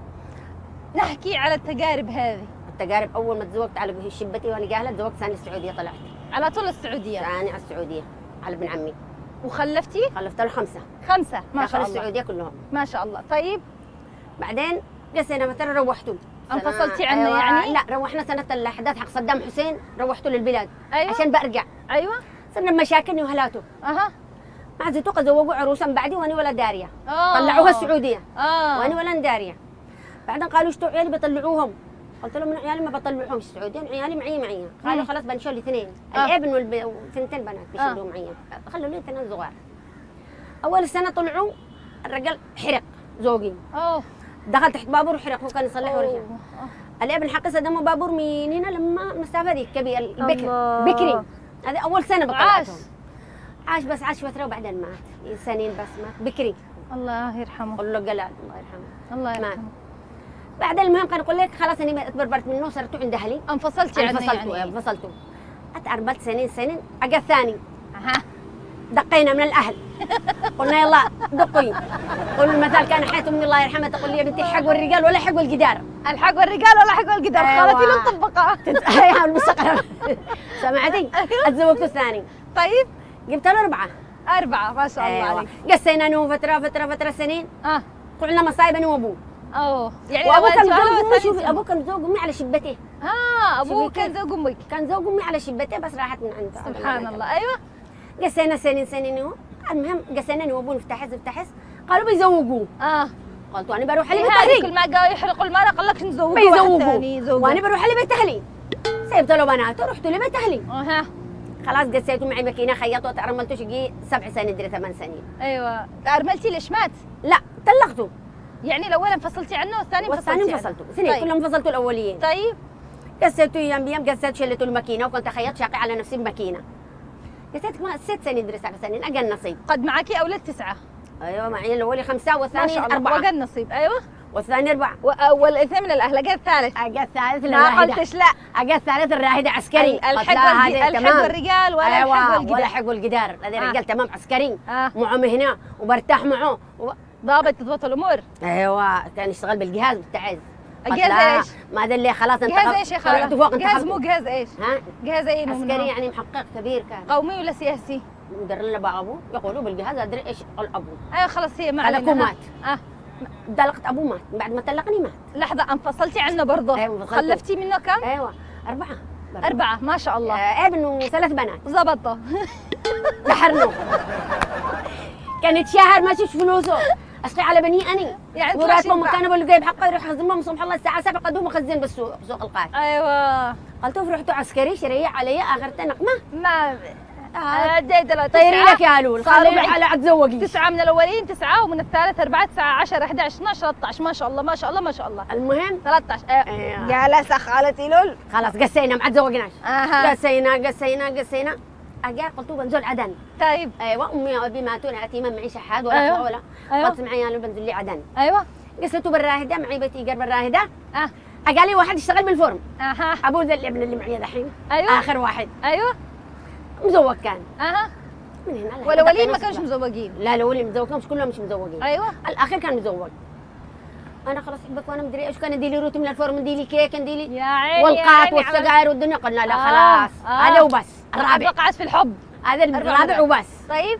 نحكي على التجارب هذه. التجارب اول ما تزوجت على شبتي وانا جاهله، تزوجت ثاني السعوديه طلعت. على طول السعوديه؟ ثاني على السعوديه على ابن عمي. وخلفتي؟ خلفت له خمسه. خمسه ما شاء الله. السعوديه كلهم. ما شاء الله. طيب بعدين قسينا مثلا روحته. انفصلتي عنه أيوة. يعني؟ لا روحنا سنه الاحداث حق صدام حسين، روحته للبلاد. أيوة. عشان برجع. ايوه. صرنا مشاكلني وهلاته. اها. مع زيتوقه زوجوا عروسا بعدي وانا ولا داريه. آه. طلعوها السعوديه. اه وانا ولا داريه. بعدين قالوا اشتو عيالي بيطلعوهم. قلت لهم من عيالي ما بطلعوهم السعوديه، عيالي معي معي. قالوا خلاص بنشيل الاثنين، آه. الابن والثنتين بنات بيشيلوهم معي. خلوا لي اثنين صغار. اول سنه طلعوا الرجال حرق زوجي. اوه. دخل تحت بابور وحرق، هو كان يصلح ورجع. الابن حقيسه دمه بابور من هنا لما المسافه ذيك كبير البكر بكري. هذه اول سنه بطلعتهم. عاش بس عاش فتره وبعدين مات، سنين بس مات بكري. الله يرحمه. قول له قلال الله يرحمه. الله يرحمه. مات. بعدين المهم كان يقول لك خلاص اني اتبربرت منه صرت عند اهلي. انفصلتي عنه يعني؟ يعني؟ انفصلته. اتعربت سنين سنين، اجا الثاني. اها. دقينا من الاهل. قلنا يلا دقي. قولوا المثل كان حياة امي الله يرحمها تقول لي يا بنتي حقوا الرجال ولا حقوا الجدار. الحق الرجال ولا حقوا الجدار. أيوة. خالتي لا مطبقه. ايوه المستقبل. سمعتي؟ اتزوجت الثاني. طيب جبت له اربعه. اربعه ما شاء الله أيوة. عليك. قسينا انا فتره فتره فتره سنين. اه طلعنا مصايب انا وابوه. اوه يعني وابوه كان زوج امي. شوفي ابوه كان زوج امي على شبته. اه ابوه كان زوج امك. كان زوج امي على شبته بس راحت من عنده. سبحان الله. ايوه. قسينا سنين سنين. المهم قسينا انا وابوه نفتحس نفتحس، قالوا بيزوجوه. اه قلت وانا بروح على بيت اهلي. كل ما قالوا يحرقوا المرأة قال لك نزوجوه بيزوجوه وانا بروح على بيت اهلي. سيبت له بناته ورحت لبيت اهلي. اها خلاص قسيته معي ماكينه خيطت ارملته شقي سبع سنين دري ثمان سنين. ايوه. ارملتي ليش مات؟ لا طلقته. يعني الاول انفصلتي عنه والثاني انفصلتي عنه؟ والثاني انفصلته سنين. طيب. كلهم انفصلتوا الاوليين. طيب قسيته ايام بيام، قسيت شلته الماكينه وكنت اخيط شاقي على نفسي بماكينه. قسيت ست سنين دري سبع سنين اقل نصيب. قد معك اولاد تسعه؟ ايوه معي الاولي خمسه والثاني اربعه. وقد نصيب. ايوه والثاني اربعه. والاثنين من الاهل. اجا الثالث؟ اجا الثالث ما قلتش لا. اجا الثالث الراهده عسكري. الحق الحق الرجال ولا أيوة. الحق الجدار. ولا حق الجدار. هذا آه. رجال تمام عسكري. آه. معه مهنه وبرتاح معه و... ضابط تضبط الامور. ايوه كان يشتغل بالجهاز بالتعز. جهاز ايش؟ ما ادري ليه خلاص انت جهاز ايش يا خالة؟ فوق جهاز مو جهاز ايش؟ ها؟ جهاز ايه؟ عسكري يعني محقق كبير كان. قومي ولا سياسي؟ مدير لنا بقى ابوه يقولوا بالجهاز ادري ايش ابوه. ايوه خلاص هي ما علينا. مات. اه طلقت ابوه مات، بعد ما طلقني مات. لحظة انفصلتي عنه برضه؟ ايوه خلفتي منه كم؟ ايوه أربعة. برضه. أربعة ما شاء الله. آه ابن وثلاث بنات. ظبطه. سحرنه. كان يتشهر ما شفت فلوسه. اشقي على بني اني يعني ورات ماما كان ابو اللي جايب حقه يروح يخزنهم صبح الله الساعه سبعة قدوم مخزن بالسوق سوق القاهره. ايوه قلت له رحت عسكري شريه علي اخر نقمه ما انا اديت له طيري لك يا لول خلي على اتزوجي تسعه من الاولين تسعه ومن الثالث اربعه تسعه عشرة احد عشر اثناشر ثلاثة عشر ما شاء الله ما شاء الله ما شاء الله. المهم ثلاثة عشر ايوه جالسه خالتي لول خلاص قسينا ما تزوجناش. اها قسينا قسينا قسينا اجا قلت له بنزل عدن. طيب ايوه امي وابي ماتوا على يتيمه معي شحاد ولا أيوة. ولا أيوة. قلت معي انا بنزل لي عدن. ايوه قصته بالراهده معي بيتي قرب الراهده. اه قال لي واحد يشتغل بالفرن. اها ابو ذا الابن اللي معي دحين. ايوه اخر واحد. ايوه مزوج كان. اها من هنا ولا وليد ما كانوش مزوجين؟ لا لا ولي مزوج مش كلهم مش مزوجين. ايوه الاخير كان مزوج. انا خلاص احبك وانا مدري ايش كان يدي لي روتي من الفرن يدي لي كيك يدي لي يا عيني والقات والسجاير والدنيا قلنا لا خلاص آه. هذا وبس. الرابع وقعت في الحب هذا الرابع وبس. طيب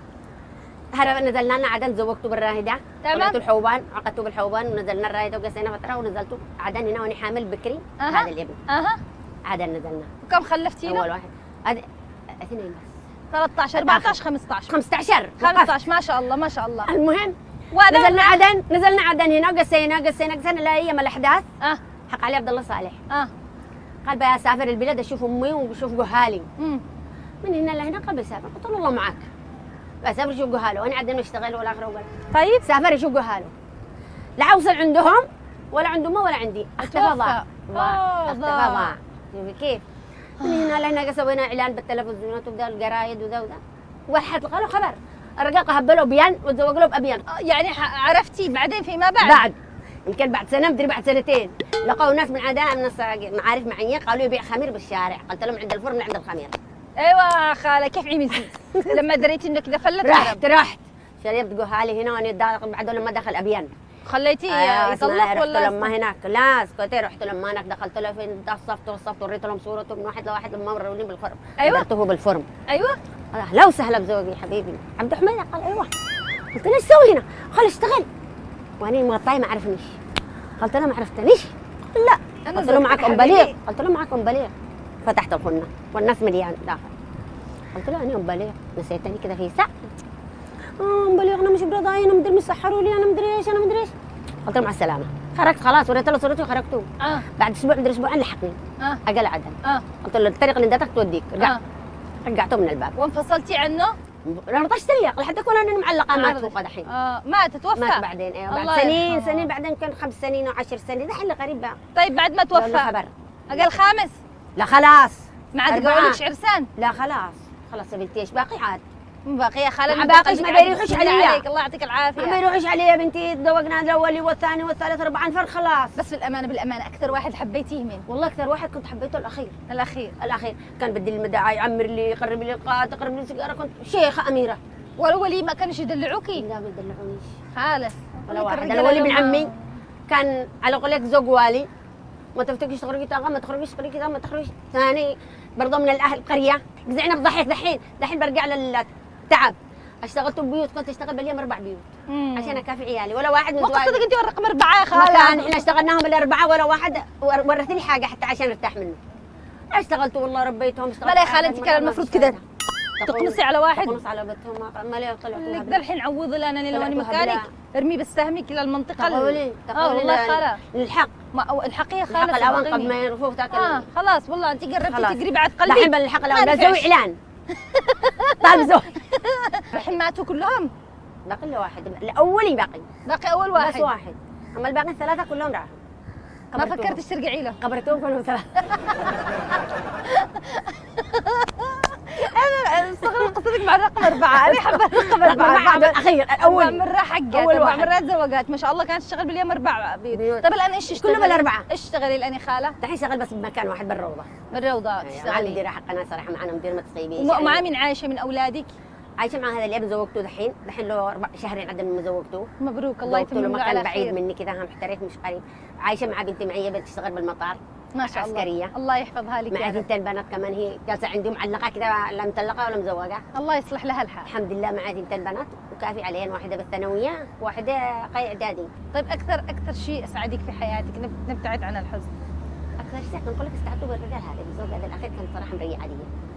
هرب نزلنا لنا عدن زوجته بالراهده. تمام. طلعت الحوبان عقدته بالحوبان ونزلنا الراهده وقسينا فتره ونزلته عدن هنا وانا حامل بكري. أه. هذا الابن. اها عدن نزلنا. وكم خلفتي له؟ اول واحد هذا اثنين بس. ثلاثة عشر أربعة عشر خمسة عشر خمسة عشر خمسة عشر ما شاء الله ما شاء الله. المهم وهذا نزلنا عدن نزلنا عدن هنا قسينا قسينا قسينا لا ايام الاحداث. اه حق علي عبد الله صالح. اه قال بقى اسافر البلاد اشوف امي واشوف جهالي. امم من هنا لهنا قال بسافر قلت له الله معك. بسافر اشوف جهاله وانا عدن اشتغل ولا اخره ولا. طيب سافر اشوف جهاله. لا اوصل عندهم ولا عند امه ولا عندي. اختفى ضاع. اختفى ضاع. شوفي كيف؟ من هنا لهنا سوينا اعلان بالتلفزيونات وذا الجرايد وذا وذا. واحد قالوا خبر الرجال هبلوا بيان وتزوج له بابيان. يعني عرفتي بعدين فيما بعد؟ بعد يمكن بعد سنه مدري بعد سنتين لقوا ناس من عداء من معارف معين قالوا يبيع خمير بالشارع. قلت لهم عند الفرن عند الخمير. ايوه خاله كيف عملتي؟ لما دريتي انك كذا فلت رحت رحت شربت جهالي هنا وانا بعد لما دخل ابيان خليتيه آه يطلق ولا رحت لما هناك لا اسكتي رحت لما هناك دخلت له فين وصفت وصفت وريت لهم صورته من واحد لواحد لما مروني بالفرن. ايوه درته بالفرن. ايوه اهلا وسهلا بزوجي حبيبي عبد الحميد. قال ايوه. قلت له ايش تسوي هنا؟ قال اشتغل وانا مغطاي ما عرفنيش. قلت له ما عرفتنيش؟ لا. قلت له معك ام بليغ. قلت له معك ام بليغ. فتحت الخنه والناس مليان داخل. قلت له انا ام بليغ نسيتني كذا في ساعه. اه ام بليغ انا مش برضاي انا مدري مسحروا لي انا مدري ايش انا مدري ايش. قلت له مع السلامه. خرجت خلاص وريت له صورتي وخرجته. اه بعد اسبوع مدري اسبوعين لحقني. اه اقل عدن. اه قلت له الطريق اللي ادتك توديك. رجعت آه. رجعته من الباب. وانفصلتي عنه؟ انا رضيت اشتريق لحد اكون انا معلقه مات فوق دحين. اه مات توفى؟ مات بعدين ايوه بعد سنين سنين بعدين كان خمس سنين وعشر سنين دحين اللي غريب بقى. طيب بعد ما توفى خبر اقل خامس؟ لا خلاص ما عاد قولك عرسان؟ لا خلاص خلاص يا بنتي ايش باقي عاد؟ باقي يا خاله ما باقيش ما بيروحوش عليا. الله يعطيك العافيه. ما بيروحوش علي يا بنتي تزوجنا الاولي والثاني والثالث ربعا فرق خلاص. بس بالامانه بالامانه اكثر واحد حبيتيه مين؟ والله اكثر واحد كنت حبيته الاخير. الاخير الاخير كان بدي المداعي يعمر لي يقرب لي القات يقرب لي سيجاره كنت شيخه اميره. والولي ما كانش يدلعوكي؟ لا ما يدلعونيش خالص ولا واحد. الولي ابن عمي كان على قولك زوج والي ما تفتكريش تخرجي طاقه ما تخرجيش تخرجي طاقه ما تخرجيش ثاني برضه من الاهل القريه جزعنا بضحك دحين دحين برجع للتعب. اشتغلت ببيوت كنت اشتغل باليوم اربع بيوت مم. عشان اكافي عيالي ولا واحد من ما قصدك انت رقم اربعه يا خاله؟ كان احنا اشتغلناهم الاربعه ولا واحد ورث لي حاجه حتى عشان ارتاح منه. اشتغلت والله ربيتهم اشتغلت. لا يا خاله انت كان المفروض كذا تقنصي على واحد. تقنص على بنتهم ما لي طلعوا لك ده الحين عوضي لي انا لو اني مكانك ارمي بالسهم كذا المنطقه. تقولي اه والله خاله الحق ما الحق يا خاله الحق الاوان قبل ما يرفوه تاكل. اه خلاص والله انت قربتي تقري بعد قلبي. الحين بالحق الاوان بسوي اعلان طالب زوج. الحين ماتوا كلهم؟ باقي له واحد الاولي باقي باقي اول واحد بس واحد اما الباقي الثلاثه كلهم راحوا. ما فكرتش ترجعي له؟ قبرتهم كلهم ثلاثه. انا استغرب قصتك مع الرقم اربعه. انا حابه الرقم اربعه بعد الاخير الاول اربع مرات حقت اربع مرات زواجات ما شاء الله كانت تشتغل باليوم اربع بيوت. طيب الان ايش تشتغلي؟ كلهم الاربعه. ايش تشتغلي الان يا خاله؟ دحين شغال بس بمكان واحد بالروضه. بالروضه تشتغلي؟ مع المديره حقنا صراحه معنا مدير ما تخيبيش. ومع مين عايشه من اولادك؟ عايشه مع هذا الابن زوجته دحين دحين له اربع شهرين عدم ما زوجته. مبروك الله يتمم له على مكان بعيد خير. مني كذا محترف مش قريب. عايشه مع بنتي معي بتشتغل بالمطار ما شاء الله عسكريه. الله يحفظها لك. مع بنتين بنات كمان هي جالسه عندي معلقه كذا لا مطلقه ولا مزوجه. الله يصلح لها الحال. الحمد لله معي بنتين بنات وكافي عليهن واحده بالثانويه واحده قي اعدادي. طيب اكثر اكثر شيء اسعدك في حياتك نبتعد عن الحزن. اكثر شيء نقول لك استعدوا بالرجال هذا الزوج هذا الاخير كان صراحه مريح علي.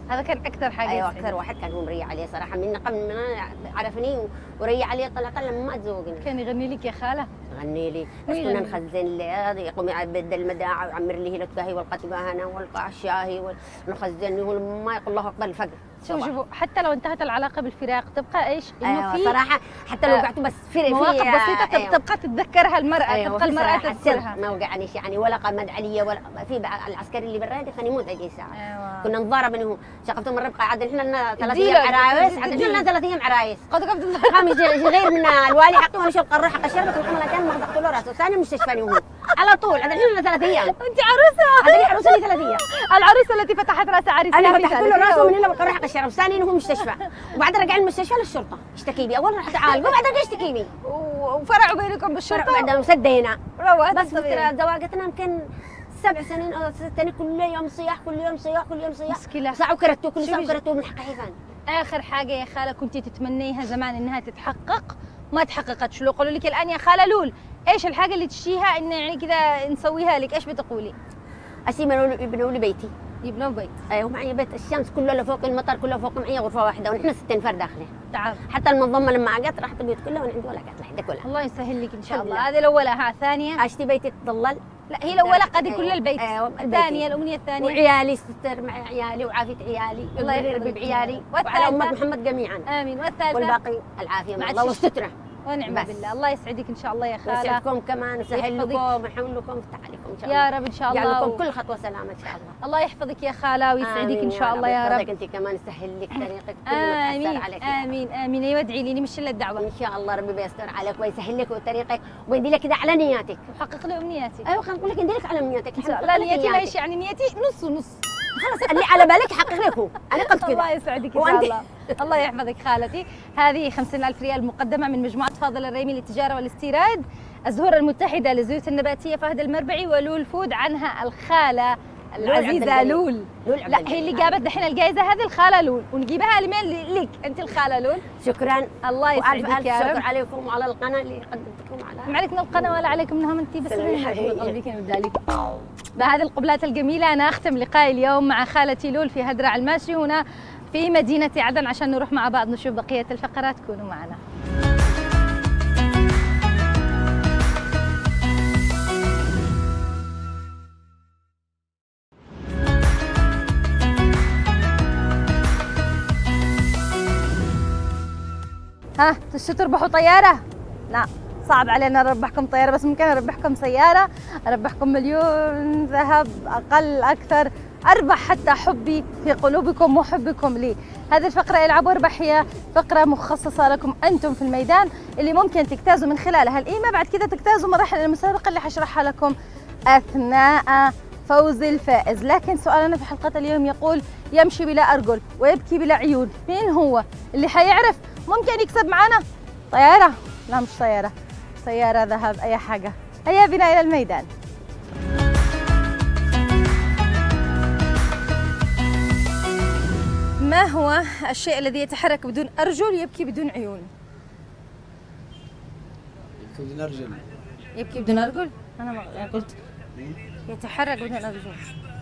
هذا كان اكثر حاجه. ايوه اكثر واحد كان هو مريح عليه صراحه، من قبل ما عرفني وريح عليه طلع لما تزوجني. كان يغني لك يا خاله؟ غني لي بس كنا نخزن لي يقوم يعبد المداعي ويعمر لي للتهي والقتبه هنا والقاع الشاهي ونخزن وما يقول الله اكبر الفقر. شوفوا شوفوا حتى لو انتهت العلاقه بالفراق تبقى ايش؟ انه أيوة في صراحه حتى لو وقعتوا بس في مواقف بسيطه أيوة. تبقى تتذكرها المراه. أيوة تبقى المراه تذكرها. ما وقعنيش يعني ولا قمد علي ولا في العسكري اللي برا كان يموت عليه ساعه. أيوة. كنا نضارب انه شقفتهم مره بقى عاد احنا لنا ثلاث ايام عرايس عاد احنا لنا ثلاث ايام عرايس خامس غير من الوالي حقه وانا شق الروح حق الشربة والحمله كان ما ضغطوا له راسه ثاني المستشفى هو على طول عاد احنا لنا ثلاث ايام. انت عروسه؟ هذه عروسه لي ثلاث ايام. العروسه التي فتحت راس عريسها انا فتحت له راسه من هنا بقى حق الشرب ثاني هو مستشفى وبعد رجع المستشفى للشرطه اشتكي بي اول رحت اعالج وبعد رجع اشتكي بي وفرعوا بينكم بالشرطه بعد مسدينا روات بس فكره زواجتنا يمكن سبع سنين او ست سنين كل يوم صياح كل يوم صياح كل يوم صياح مشكله ساعه وكرتو كل ساعه وكرتو من حق حيفان. اخر حاجه يا خاله كنت تتمنيها زمان انها تتحقق ما تحققتش، لو قالوا لك الان يا خاله لول ايش الحاجه اللي تشتيها ان يعني كذا نسويها لك ايش بتقولي؟ اشي يبنوا لي بيتي. يبنوا بيت؟ ايوه معي بيت الشمس كله لفوق المطر كله فوق معي غرفه واحده ونحن ستين فرد داخله. تعال حتى المنظمه لما عقدت راحت البيوت كلها وانا عندي ولا قعدت لحد كلها. الله يسهل لك ان شاء الله. هذه الاولى. ها ثانيه اشتي بيتي تضلل. لا هي الاولى قد كل البيت. ايوه الثانيه الامنيه الثانيه وعيالي ستر مع عيالي وعافيه عيالي الله يربي بعيالي وعلى امه محمد جميعا. امين. والثالثه والباقي العافيه مع الله والستره ونعم بالله. الله يسعدك ان شاء الله يا خاله. يسعدكم كمان ويسهل لكم ويحول لكم ويفتح عليكم ان شاء الله يا رب ان شاء الله يجعل لكم كل خطوه سلامه ان شاء الله. الله يحفظك يا خاله ويسعدك ان شاء الله يا رب. انت كمان يسهل لك طريقك كل ما تاثر عليك. امين امين. ايوه ادعي لي مش الا الدعوه ان شاء الله ربي بيستر عليك ويسهل لك طريقك ويدي لك كذا على نياتك ويحقق لي امنياتي. ايوه خلينا نقول لك ندي لك على نياتك. لا نيتي ايش يعني؟ نيتي نص ونص خلاص اللي على بالك حقق لك هو. انا قلت كذا. الله يسعدك ان شاء الله. الله يحفظك خالتي. هذه خمسين ألف ريال مقدمه من مجموعه فاضل الريمي للتجاره والاستيراد، الزهور المتحده للزيوت النباتيه فهد المربعي ولول فود، عنها الخاله العزيزه لول. لول لا هي اللي جابت دحين الجائزه هذه الخاله لول ونجيبها لمين؟ لك انت الخاله لول. شكرا. الله يسعدك يا رب. شكرا عليكم وعلى القناه اللي قدمتكم على ما عليك من القناه ولا عليكم منهم انت بس قلبك يمدالك. بهذه القبلات الجميله انا اختم لقائي اليوم مع خالتي لول في هدرع الماشي هنا في مدينه عدن عشان نروح مع بعض نشوف بقيه الفقرات. كونوا معنا. ها تشتوا تربحوا طيارة؟ لا صعب علينا نربحكم طيارة بس ممكن أربحكم سيارة، أربحكم مليون ذهب أقل أكثر، أربح حتى حبي في قلوبكم وحبكم لي. هذه الفقرة العب واربح هي فقرة مخصصة لكم أنتم في الميدان اللي ممكن تجتازوا من خلالها القيمة، بعد كذا تجتازوا مراحل المسابقة اللي حشرحها لكم أثناء فوز الفائز. لكن سؤالنا في حلقة اليوم يقول يمشي بلا أرجل ويبكي بلا عيون، مين هو اللي حيعرف ممكن يكسب معنا طيارة؟ لا مش طيارة، سيارة، ذهب، أي حاجة. هيا بنا إلى الميدان. ما هو الشيء الذي يتحرك بدون أرجل يبكي بدون عيون؟ يبكي بدون أرجل. يبكي بدون أرجل؟ أنا ما قلت يتحرك بدون أرجل. يبكي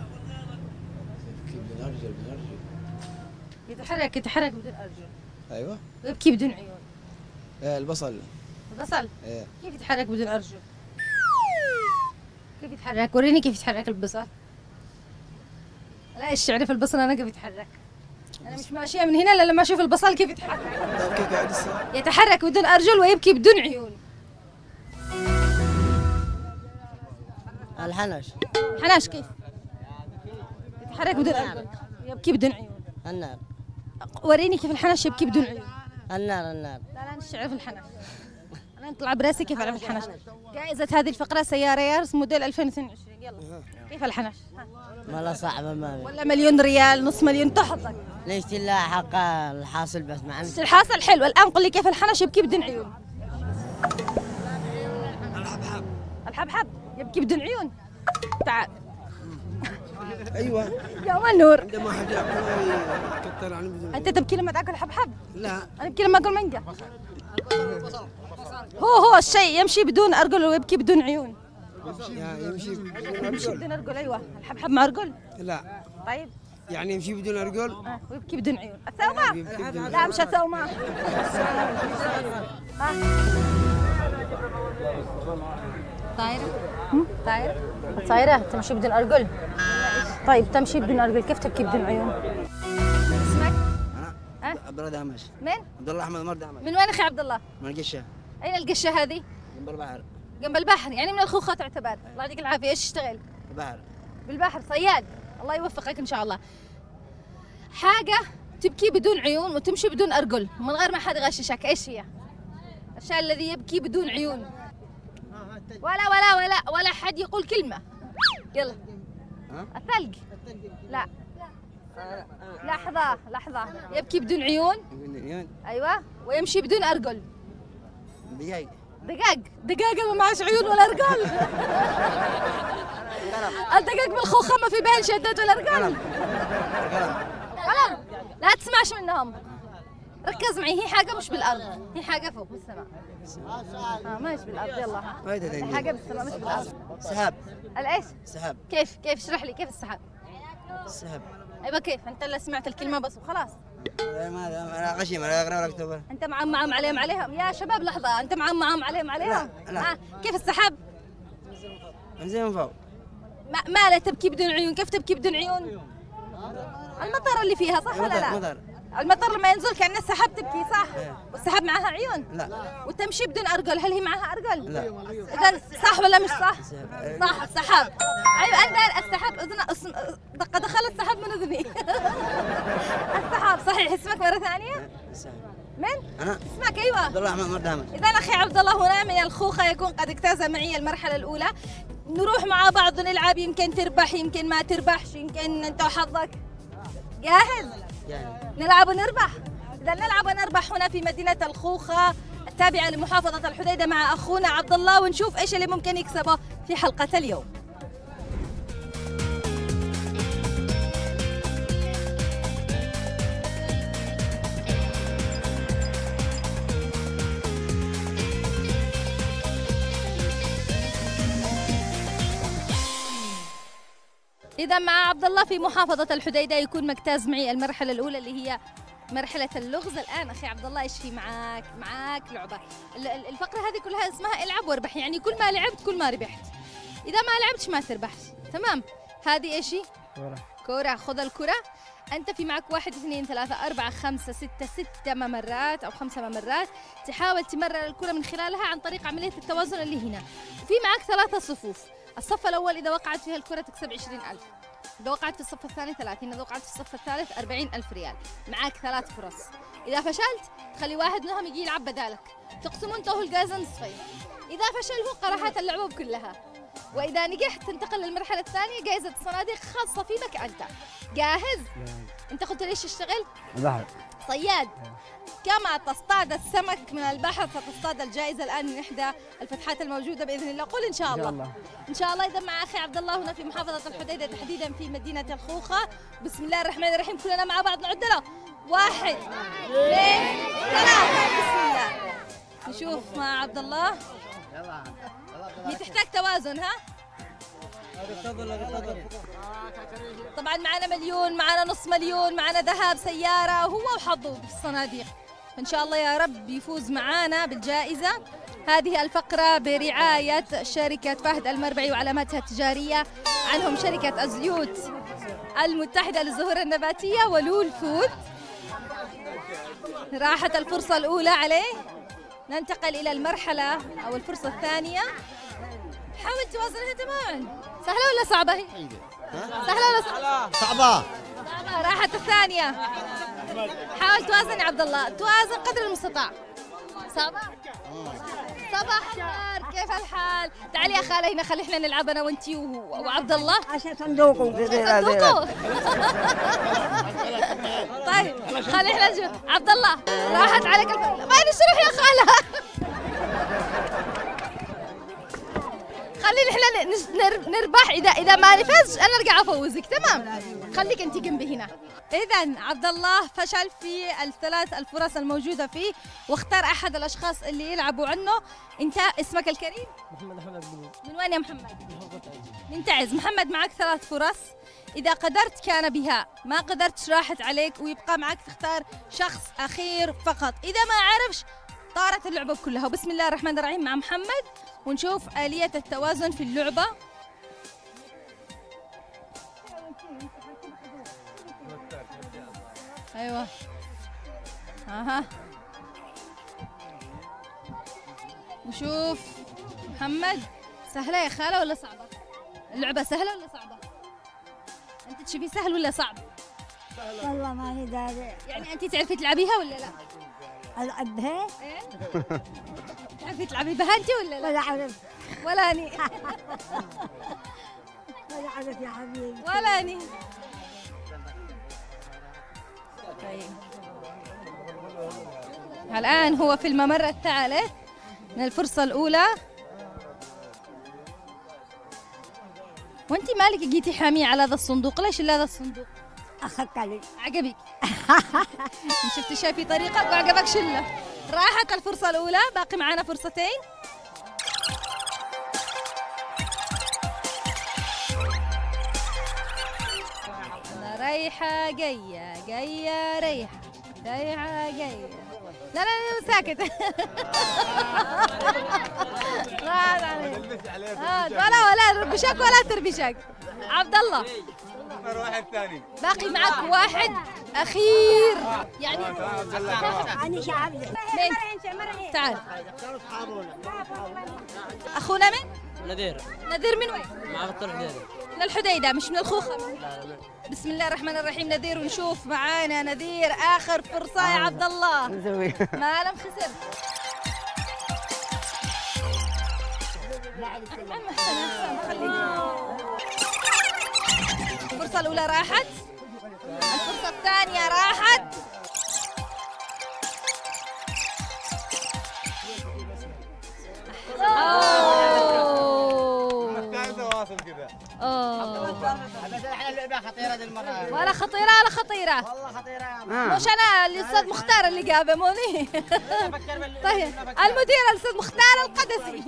بدون أرجل بدون أرجل. يتحرك يتحرك بدون أرجل. أيوه. ويبكي بدون عيون. إيه البصل. البصل؟ إيه. كيف يتحرك بدون أرجل؟ كيف يتحرك؟ وريني كيف يتحرك البصل. لا ايش تعرف البصل أنا كيف يتحرك؟ أنا مش ماشية من هنا إلا لما أشوف البصل كيف يتحرك. طيب كيف قاعد لسه؟ يتحرك بدون أرجل ويبكي بدون عيون. الحنش. الحنش كيف؟ يتحرك بدون أرجل يبكي بدون عيون. النار. وريني كيف الحنش يبكي بدون عيون. النار النار. لا لا مش أعرف الحنش. أنا نطلع براسي كيف أعرف الحنش. جائزة هذه الفقرة سيارة يارس موديل ألفين واثنين وعشرين. يلا كيف الحنش؟ والله صعبة ما ولا مليون ريال نص مليون تحطك. ليش لا حق الحاصل بس مع بس الحاصل حلو. الآن قل لي كيف الحنش يبكي بدون عيون. الحبحب. الحبحب يبكي بدون عيون. تعال. ايوه يا النور. عندما حد ياكل يكتر عن بدون. انت تبكي لما تاكل حبحب؟ لا انا ابكي لما اكل مانجا. هو هو الشيء يمشي بدون ارجل ويبكي بدون عيون. يمشي يمشي بدون ارجل. ايوه الحبحب مع ارجل؟ لا. طيب يعني يمشي بدون أرجل؟ آه. ويبكي بدون عيون. الثومة؟ لا مش الثومة. طايرة؟ طايرة؟ طايرة تمشي بدون أرجل. طيب تمشي بدون أرجل كيف تبكي بدون عيون؟ اسمك؟ أنا عبد الله دهمش. من؟ عبد الله أحمد عمر دهمش. من وين أخي عبد الله؟ من القشة. أين القشة هذه؟ جنب البحر. جنب البحر يعني من الخوخة تعتبر. الله يعطيك العافية. إيش تشتغل؟ البحر. بالبحر صياد. الله يوفقك إن شاء الله. حاجة تبكي بدون عيون وتمشي بدون أرجل من غير ما حد يغششك، إيش هي؟ الشيء الذي يبكي بدون عيون. ولا ولا ولا ولا حد يقول كلمة. يلا. الثلج. لا. لحظة لحظة. يبكي بدون عيون. بدون عيون. أيوة ويمشي بدون أرجل. دقاق. دقاق دقاق ما معش عيون ولا أرجل. الدقاق بالخوخة ما في بين شدد ولا أرجل. قلم. لا تسمعش منهم. ركز معي، هي حاجة مش بالأرض، هي حاجة فوق بالسماء. اه مش بالأرض. يلا ها. حاجة بالسماء مش بالأرض. سحاب. الإيش؟ سحاب. كيف كيف اشرح لي كيف السحاب؟ السحاب. أيوة كيف؟ أنت اللي سمعت الكلمة بس وخلاص. ما أنا غشيم أنا أقرأ ولا أكتب. أنت معم معم عليهم عليهم يا شباب لحظة، أنت معم معم عليهم عليهم؟ لا لا. آه. كيف السحاب؟ انزل من فوق. ما ما لا تبكي بدون عيون، كيف تبكي بدون عيون؟ المطر اللي فيها صح ولا لا؟ المطر. المطر لما ينزل كأن السحاب تبكي صح؟ ايه. والسحاب معها عيون؟ لا. وتمشي بدون أرجل، هل هي معها أرجل؟ لا. إذا صح ولا مش صح؟ صح السحاب. أيوة أنت السحاب أذن اسم دق دخل السحاب من أذني. السحاب صحيح. اسمك مرة ثانية؟ من؟ أنا اسمك أيوة عبد الله أحمد عمر دهمش. إذا أخي عبد الله هنا من الخوخة يكون قد اجتاز معي المرحلة الأولى. نروح مع بعض نلعب، يمكن تربح يمكن ما تربحش، يمكن أنت وحظك. جاهز؟ جاهز. نلعب ونربح. إذا نلعب ونربح هنا في مدينة الخوخة التابعة لمحافظة الحديدة مع أخونا عبد الله، ونشوف إيش اللي ممكن يكسبه في حلقة اليوم. إذا مع عبد الله في محافظة الحديدة يكون مجتاز معي المرحلة الأولى اللي هي مرحلة اللغز. الآن أخي عبد الله إيش في معاك؟ معاك لعبة. الفقرة هذه كلها اسمها العب واربح، يعني كل ما لعبت كل ما ربحت. إذا ما لعبتش ما تربحش، تمام؟ هذه إيش هي؟ كورة. كورة. خذ الكرة. أنت في معك واحد اثنين ثلاثة أربعة خمسة ستة ستة ممرات أو خمسة ممرات، تحاول تمرر الكرة من خلالها عن طريق عملية التوازن اللي هنا. في معك ثلاثة صفوف. الصف الأول إذا وقعت فيها الكرة تكسب عشرين ألف، إذا وقعت في الصف الثاني ثلاثين، إذا وقعت في الصف الثالث أربعين ألف ريال. معك ثلاث فرص. إذا فشلت تخلي واحد منهم يجي يلعب بدالك، تقسمون أنت وهو الجائزة نصفين. إذا فشل هو قرحت اللعبة كلها، وإذا نجحت تنتقل للمرحلة الثانية، جائزة صناديق خاصة في بك أنت. جاهز؟ أنت قلت ليش تشتغل؟ البحر. صياد. كما تصطاد السمك من البحر ستصطاد الجائزة الآن من إحدى الفتحات الموجودة بإذن الله. قل إن شاء الله. إن شاء الله. إن شاء الله. إذا مع أخي عبد الله هنا في محافظة الحديدة تحديدا في مدينة الخوخة. بسم الله الرحمن الرحيم، كلنا مع بعض نعد له. واحد اثنين ثلاثة. بسم الله. نشوف مع عبد الله. هي تحتاج توازن. ها؟ طبعا معنا مليون، معنا نص مليون، معنا ذهب، سيارة، هو وحظه في الصناديق. إن شاء الله يا رب يفوز معانا بالجائزة. هذه الفقرة برعاية شركة فهد المربعي وعلاماتها التجارية، عنهم شركة الزيوت المتحدة للزهور النباتية ولول فود. راحت الفرصة الأولى عليه. ننتقل إلى المرحلة أو الفرصة الثانية. حاول توازنها تماما. سهلة ولا صعبة هي؟ سهلة ولا صعبة؟ صعبة. صعبة. راحت الثانية. حاول توازن يا عبد الله، توازن قدر المستطاع. صعبة؟ صباح الخير، كيف الحال؟ تعالي يا خالة هنا، خلي احنا نلعب انا وانتي وعبد الله. عشان صندوقه. صندوقه. طيب خلي احنا نشوف. عبد الله راحت عليك الفرصة. ما نشرح يا خالة. خلينا احنا نس- نر- نربح، اذا اذا ما نفزش انا ارجع افوزك. تمام، خليك انت جنبي هنا. اذا عبد الله فشل في الثلاث الفرص الموجوده فيه، واختار احد الاشخاص اللي يلعبوا عنه. انت اسمك الكريم؟ محمد احمد عبد من وين يا محمد؟ من تعز. محمد معك ثلاث فرص، إذا قدرت كان بها، ما قدرتش راحت عليك ويبقى معك تختار شخص أخير فقط. إذا ما عرفش طارت اللعبة كلها. بسم الله الرحمن الرحيم مع محمد، ونشوف آلية التوازن في اللعبة. أيوة. أها. نشوف محمد. سهلة يا خالة ولا صعبة؟ اللعبة سهلة ولا صعبة؟ أنت تشوفي سهل ولا صعب؟ والله ماني داري. يعني أنت تعرفي تلعبيها ولا لا؟ ألعبها؟ إيه؟ تعرفي تلعبي بها أنت ولا لا؟ ولا أعرف. ولا أني. ولا أعرف يا حبيبي. ولا أني. طيب. الآن هو في الممر الثالث من الفرصة الأولى. وانت مالك جيتي حامية على هذا الصندوق؟ ليش هذا الصندوق؟ أخذت علي. عجبك؟ شفتي شاي في طريقك وعجبك شلة. راحت الفرصة الأولى، باقي معنا فرصتين. رايحة جاية جاية ريحة رايحة جاية. لا لا لا ساكت. ولا ولا ربشك ولا تربشك. عبد الله واحد ثاني باقي معك واحد اخير يعني. أنا شعبي. مين؟ تعال. اخونا من؟ نذير. نذير من وين؟ مع بطل حديدة. من الحديدة مش من الخوخة. بسم الله الرحمن الرحيم. نذير، ونشوف معانا نذير آخر فرصة يا عبد الله. ما لم خسر. الفرصة الأولى راحت، الفرصة الثانية راحت. تواصل كذا. احنا اللعبه خطيره دي المره. ولا خطيرة ولا خطيرة. والله خطيره. مش انا الاستاذ مختار اللي جابه موني. طيب المدير الاستاذ مختار القدسي.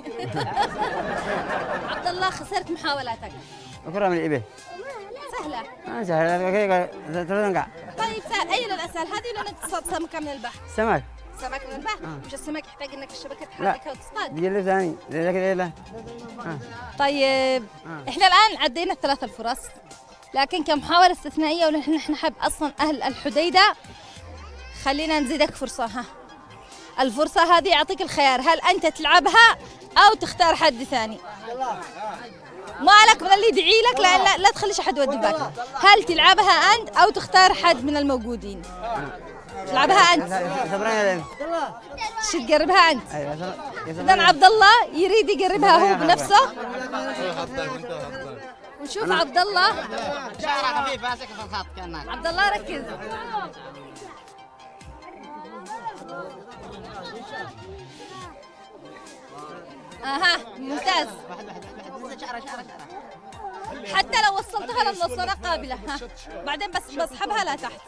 عبد الله خسرت محاولاتك. اقرا من الايبه. سهلة. ما سهله ترنقع. طيب سهل. اي الاسهل، هذه ولا تصطاد سمكة من البحر؟ سمك. سمك من البحر؟ آه. مش السمك يحتاج انك الشبكة لا تحركها وتصطاد؟ دي اللي ثاني زي كده لا. طيب آه. احنا الان عدينا الثلاث الفرص، لكن كمحاولة استثنائية ونحن نحن نحب اصلا اهل الحديدة، خلينا نزيدك فرصة. ها الفرصة هذه يعطيك الخيار، هل انت تلعبها او تختار حد ثاني؟ مالك من اللي يدعي لك، لا لا, لا تخليش احد يودي بالك. هل تلعبها انت او تختار حد من الموجودين؟ تلعبها انت. صبرنا شو تقربها انت؟ ايوه. اذا عبد الله يريد يقربها هو بنفسه. ونشوف عبد الله. شعرها خفيف ماسك في الخط كانك. عبد الله ركز. اها ممتاز. حتى لو وصلتها للنصرة قابلة. ها بعدين بس بسحبها لا تحت.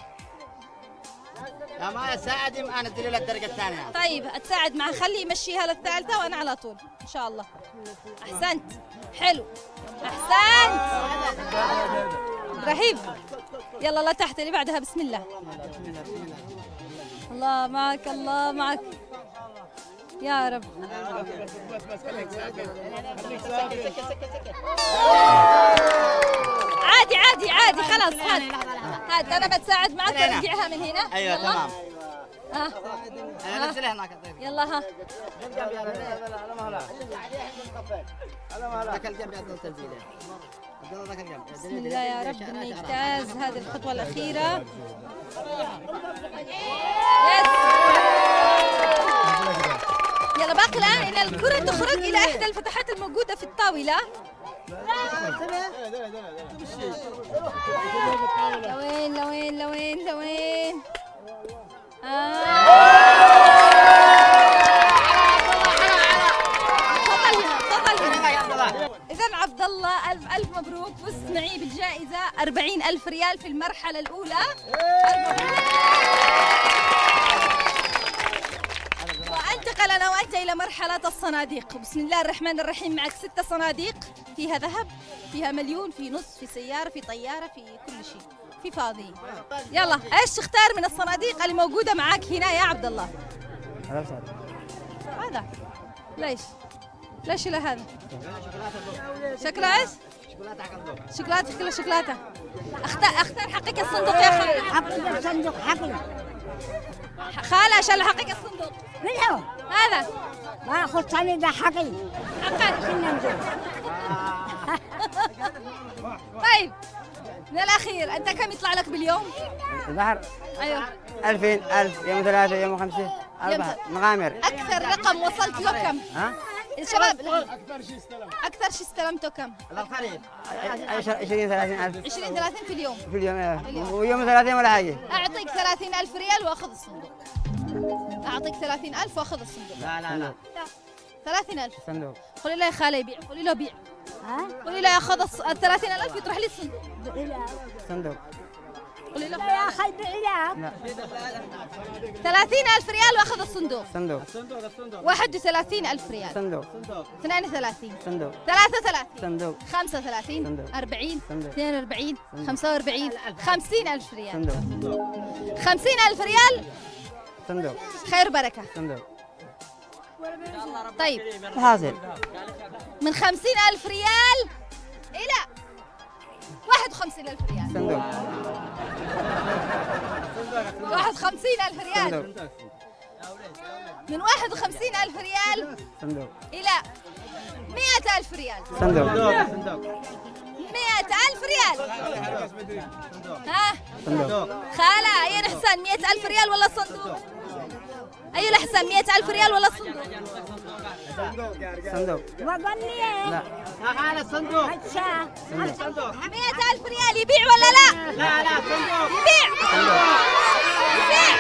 يا ما ساعدي انا ادري لها الدرجه الثانيه. طيب اتساعد معه، خليه يمشيها للثالثة وانا على طول ان شاء الله. احسنت، حلو، احسنت، رهيب. يلا لا تحت، اللي بعدها بسم الله. الله معك، الله معك يا رب. عادي عادي عادي خلاص. هات هات انا بتساعد معك وارجعها من هنا. ايوه تمام. ها انا نفس هناك. يلا ها بسم الله يا رب نجتاز هذه الخطوة الأخيرة. يلا باقي الآن إن الكرة تخرج إلى إحدى الفتحات الموجودة في الطاولة. لوين لوين لوين لوين؟ تفضل هنا تفضل هنا. مبروك، فزت معي بالجائزة أربعين ألف ريال في المرحلة الأولى. وأنتقل أنا وأنت إلى مرحلة الصناديق. بسم الله الرحمن الرحيم. معك ستة صناديق، فيها ذهب، فيها مليون، في نص، في سيارة، في طيارة، في كل شيء، في فاضي. يلا ايش تختار من الصناديق اللي موجودة معك هنا يا عبد الله؟ هذا ليش؟ ليش لا هذا؟ شكله ايش؟ شوكولاتة كلها شوكولاتة. اختار اختار حقك الصندوق يا خالة. حقي الصندوق حقي. خالة شال حقك الصندوق. من هو؟ هذا. ما اخذ ثاني ده حقي. حقك. طيب من الأخير أنت كم يطلع لك باليوم؟ البحر أيوه ألفين، ألف، يوم ثلاثة، يوم خمسة، أربعة، مغامر. أكثر رقم وصلت له كم؟ ها؟ الشباب اكثر شيء استلم أكثر شيء استلمته كم؟ الخريف عشرين ثلاثين ألف عشرين ثلاثين في اليوم في اليوم. ايه ويوم ثلاثين ولا حاجة. أعطيك ثلاثين ألف ريال وأخذ الصندوق. أعطيك ثلاثين ألف وأخذ الصندوق. لا لا لا ثلاثين ألف. صندوق. قولي له يا خالة يبيع، قولي له بيع. ها؟ قولي له ياخذ ال ثلاثين ألف يطرح لي الصندوق. صندوق. قولي له يا اخي بيع. لا ثلاثين ألف ريال وأخذ الصندوق. صندوق. واحد وثلاثين ألف ريال. صندوق. اثنين وثلاثين. صندوق. ثلاثة وثلاثين. صندوق. خمسة وثلاثين. صندوق. أربعين. صندوق. اثنين وأربعين. خمسة وأربعين. خمسين ألف ريال. صندوق. خمسين ألف ريال. صندوق. خير وبركة. صندوق. طيب حاصل من خمسين ألف ريال إلى واحد وخمسين ألف ريال. صندوق. واحد وخمسين ألف ريال. صندوق. من واحد وخمسين ألف ريال صندوق. إلى مئة ألف ريال. صندوق. مئة ألف ريال. ها؟ صندوق. خالة أي الإحسان مئة ألف ريال ولا الصندوق؟ أي الإحسان مئة ألف ريال ولا الصندوق؟ صندوق. وظني لا على الصندوق. صندوق. مئة ألف ريال يبيع ولا لا؟ لا لا صندوق. يبيع. يبيع.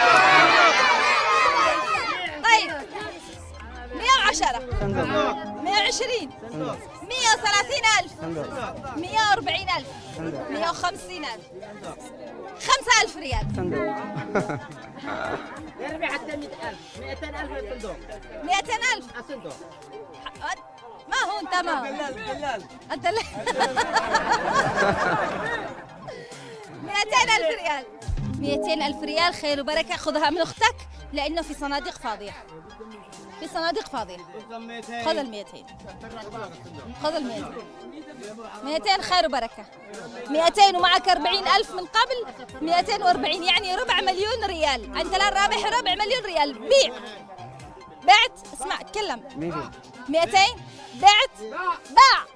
طيب مئة وعشرة. صندوق. مئة وعشرين. صندوق. مئة وثلاثين ألف. صندوق. مئة وأربعين ألف. صندوق. مئة وخمسين ألف. خمسة ألف ريال. صندوق. يربح حتى مئة ألف. مئتين ألف الصندوق. مئتين ألف. الصندوق. ما هو أنت ما هو دلال. الدلال. مئتين ألف ريال. مئتين ألف ريال خير وبركة. خذها من أختك لأنه في صناديق فاضية. في صناديق فاضية. خذ المئتين. خذ المئتين. مئتين خير وبركة. مئتين ومعك أربعين ألف من قبل. مئتين وأربعين يعني ربع مليون ريال. أنت الآن رابح ربع مليون ريال. بيع. بعت. اسمع تكلم. مئتين. بعت. باع.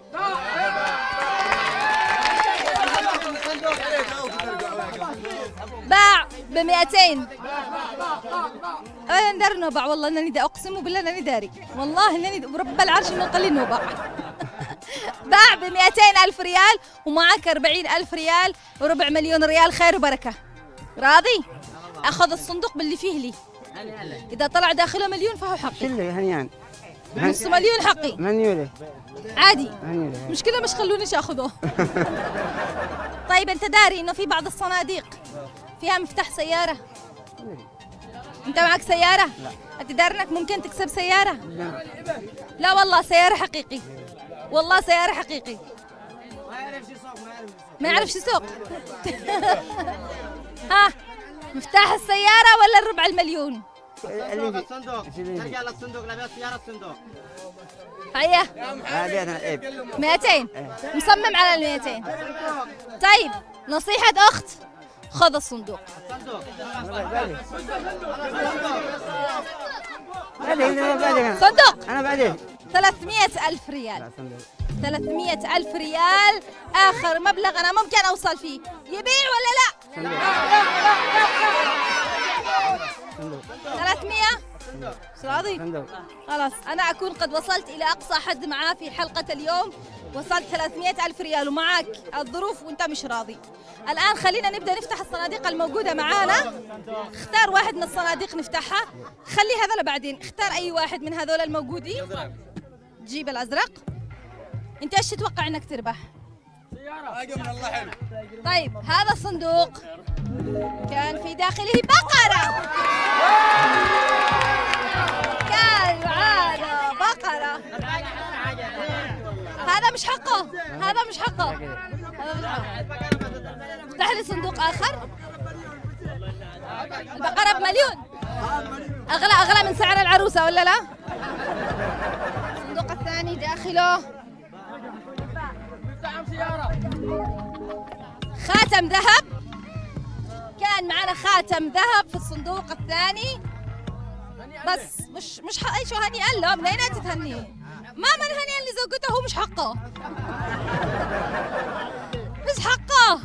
باع ب مئتين. انا ندار نوبع والله انني دا اقسم بالله انني داري والله انني ورب العرش انه قليل نوبع. باع ب مئتين ألف ريال ومعك أربعين ألف ريال وربع مليون ريال خير وبركة. راضي؟ اخذ الصندوق باللي فيه لي. اذا طلع داخله مليون فهو حقي. شلي هنيان. نص مليون حقي. هنيولي. عادي. هنيولي. مشكلة مش خلونيش اخذه. طيب انت داري انه في بعض الصناديق فيها مفتاح سيارة؟ انت معك سيارة؟ لا. انت داري انك ممكن تكسب سيارة؟ لا. لا والله سيارة حقيقي. والله سيارة حقيقي. ما يعرفش يسوق. ها مفتاح السيارة ولا الربع المليون؟ الصندوق. ترجع للصندوق لا سيارة الصندوق. هيا. هذه عيب. مئتين. مصمم على المئتين. طيب نصيحة أخت خذ الصندوق. صندوق. أنا بعدين. ثلاثمئة ألف ريال. ثلاثمئة ألف ريال آخر مبلغ أنا ممكن أوصل فيه. يبيع ولا لا؟ ثلاثمئة. راضي؟ خلاص أنا أكون قد وصلت إلى أقصى حد معاه في حلقة اليوم. وصلت ثلاثمئة ألف ريال ومعاك الظروف وأنت مش راضي. الآن خلينا نبدأ نفتح الصناديق الموجودة معانا. اختار واحد من الصناديق نفتحها. خلي هذا لبعدين. اختار أي واحد من هذول الموجودين. جيب الأزرق. أنت إيش تتوقع إنك تربح؟ طيب هذا الصندوق كان في داخله بقرة، كان معانا بقرة. هذا مش حقه، هذا مش حقه، هذا مش حقه. افتح لي صندوق آخر. البقرة بمليون، أغلى أغلى من سعر العروسة ولا لا؟ الصندوق الثاني داخله خاتم ذهب، كان معنا خاتم ذهب في الصندوق الثاني، بس مش مش حق. شو هنيئا له، من أين تتهني؟ ما من هنيئا لزوجته، مش حقه، مش حقه.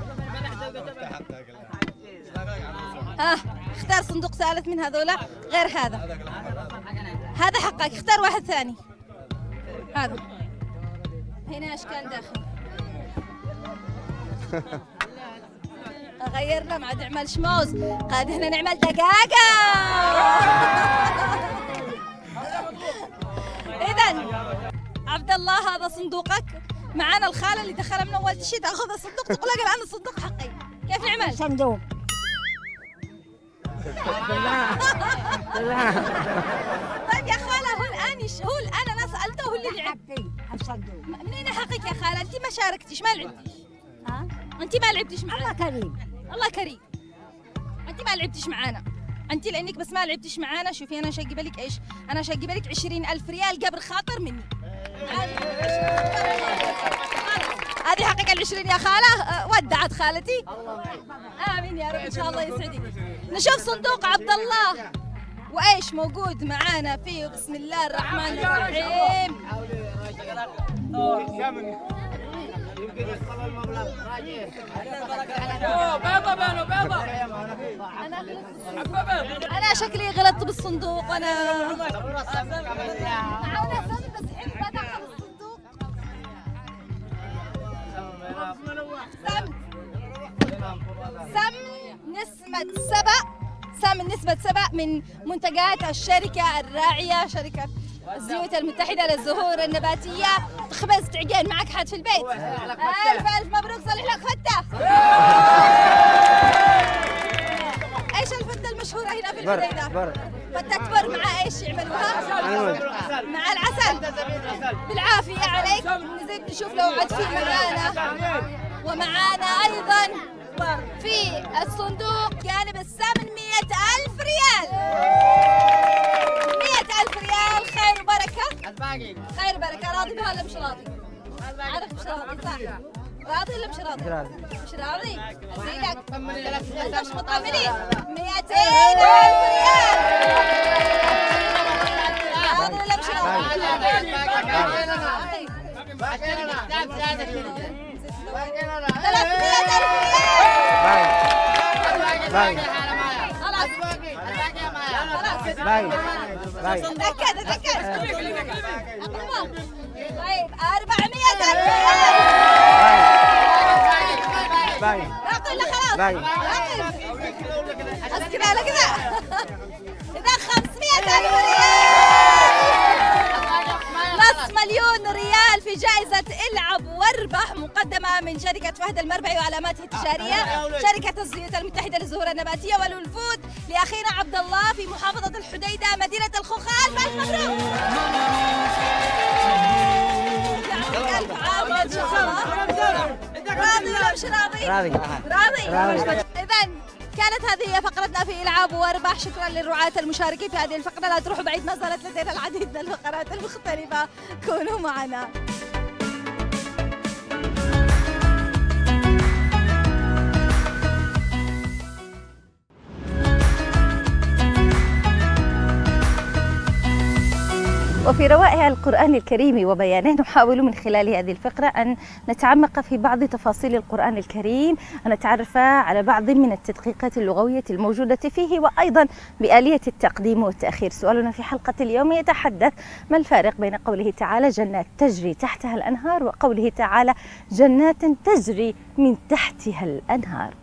ها اختار صندوق ثالث من هذولا غير هذا. هذا حقك، اختار واحد ثاني. هذا هنا اشكال داخل. غيرنا ما عاد نعمل شموز، قاعد هنا نعمل دقاقة. إذا عبد الله هذا صندوقك، معانا الخالة اللي دخلها من أول شيء تاخذ الصندوق تقول لك الآن الصندوق حقي. كيف نعمل؟ صندوق. طيب يا خالة هو الآن يش... هو الآن أنا سألته هو اللي لعب. الصندوق. منين حقك يا خالة؟ أنت ما شاركتيش، ما لعبتيش. ها؟ أنت ما لعبتيش معنا. الله كريم. الله كريم. أنت ما لعبتيش معانا. أنت لأنك بس ما لعبتيش معانا. شوفي أنا شاقبة لك إيش؟ أنا شاقبة لك عشرين ألف ريال قبل خاطر مني. هذه حقك العشرين يا خالة. ودعت خالتي. آمين يا رب إن شاء الله يسعدك. نشوف صندوق عبد الله وإيش موجود معانا فيه. بسم الله الرحمن الرحيم. أنا شكلي غلطت بالصندوق. أنا سم سم نسبة سبع سم نسبة سبع من منتجات الشركة الراعية شركة الزيوت المتحدة للزهور النباتية. تخبز تعجن معك حد في البيت. ألف ألف مبروك، صلح لك فتة. ايش الفتة المشهورة هنا في الحديدة؟ فتة بر مع ايش يعملوها؟ مع العسل. بالعافية عليك. نزيد نشوف لو عاد في معانا. ومعانا أيضا في الصندوق جانب الثمن مئة ألف ريال. مئة ألف ريال. خير وبركة. الباقي خير وبركة. راضي بها ولا مش راضي؟ عارف مش راضي صح؟ راضي ولا مش راضي؟ مش راضي. مش راضي؟ أزيدك. أنت مش مطمنين؟ مئتين ألف ريال. راضي ولا مش راضي؟ ثلاثمئة ألف ريال. خلاص خلاص تأكد تأكد. طيب أربعمئة ألف ريال. باقي ولا خلاص؟ باقي. أسكر على كذا. إذا خمسمئة ألف ريال. نص مليون ريال في جائزة العب واربح مقدمة من شركة فهد المربعي وعلاماته التجارية شركة الزيوت المتحدة للزهور النباتية والولفود لأخينا عبد الله في محافظة الحديدة مدينة الخخال. ألف مبروك. يعطيك ألف عافية إن شاء الله. راضي ولا مش راضي؟ راضي. راضي. إذا كانت هذه هي فقرتنا في العاب واربح. شكرا للرعاة المشاركين في هذه الفقرة. لا تروحوا بعيد، ما زالت لدينا العديد من الفقرات المختلفة. كونوا معنا. وفي روائع القرآن الكريم وبيانه نحاول من خلال هذه الفقرة أن نتعمق في بعض تفاصيل القرآن الكريم، أن نتعرف على بعض من التدقيقات اللغوية الموجودة فيه، وأيضا بآلية التقديم والتأخير. سؤالنا في حلقة اليوم يتحدث: ما الفارق بين قوله تعالى جنات تجري تحتها الأنهار وقوله تعالى جنات تجري من تحتها الأنهار؟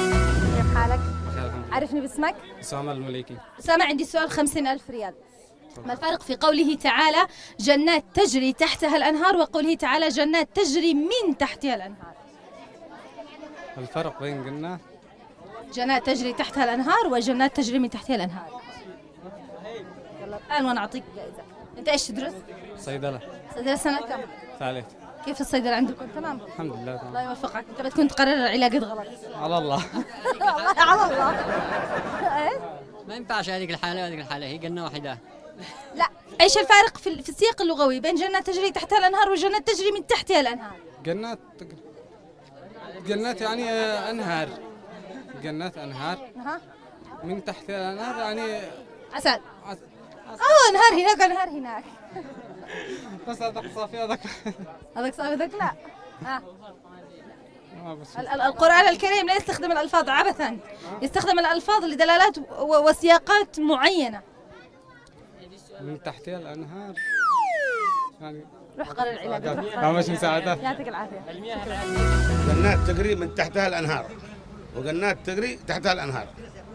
كيف حالك؟ عرفني باسمك؟ أسامة المليكي. أسامة، عندي سؤال خمسين ألف ريال. ما الفرق في قوله تعالى جنات تجري تحتها الأنهار وقوله تعالى جنات تجري من تحتها الأنهار؟ الفرق بين قلنا جنات تجري تحتها الأنهار وجنات تجري من تحتها الأنهار. يلا الآن وأنا أعطيك جائزة. أنت إيش تدرس؟ صيدلة. صيدلة سنة كم؟ ثالث. كيف الصيدلة عندكم؟ تمام؟ الحمد لله تمام. الله يوفقك. أنت بتكون تقرر علاقات غلط. على الله. والله على الله. إيه؟ ما ينفعش هذيك الحالة وهذيك الحالة، هي قلنا واحدة. لا، ايش الفارق في في السياق اللغوي بين جنات تجري تحتها الانهار وجنات تجري من تحتها الانهار؟ جنات جنات يعني انهار، جنات انهار أها. من تحتها الانهار يعني عسل. اه انهار هناك انهار هناك. بس هذاك صافي هذاك هذاك صافي هذاك لا. اه آه بس ال- ال- القرآن الكريم لا يستخدم الألفاظ عبثا، يستخدم الألفاظ لدلالات و- وسياقات معينة. من تحتها الانهار يعني روح قرر العلاج. لا مش مساعدة. يعطيك العافية. جنات تجري من تحتها الأنهار وجنات تجري تحتها الأنهار.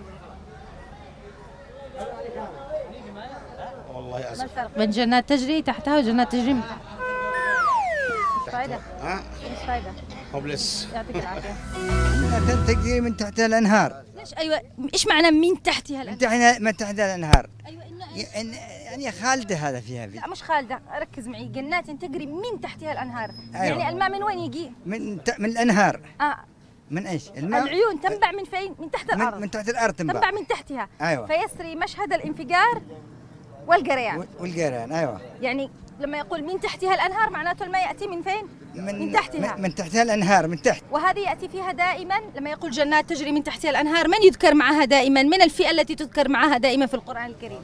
والله ما أسف. الفرق بين جنات تجري تحتها وجنات تجري من تحتها؟ ايش فايدة؟ ها؟ ايش فايدة؟ هوبلس. يعطيك العافية. تجري من تحتها الأنهار. ليش ايوه ايش معنى من تحتها الانهار؟ من تحتها من تحتها الأنهار. يعني يعني خالدة هذا فيها في. لا مش خالدة، ركز معي. جنات تجري من تحتها الأنهار. أيوة. يعني الماء من وين يجي؟ من ت... من الأنهار. آه. من ايش؟ الماء العيون تنبع من فين؟ من تحت الأرض. من, من تحت الأرض تنبع. تنبع من تحتها. أيوة. فيسري مشهد الانفجار والجريان. والجريان أيوة. يعني لما يقول من تحتها الأنهار معناته الماء يأتي من فين؟ من, من تحتها. من, من تحتها الأنهار من تحت. وهذه يأتي فيها دائما لما يقول جنات تجري من تحتها الأنهار، من يذكر معها دائما؟ من الفئة التي تذكر معها دائما في القرآن الكريم؟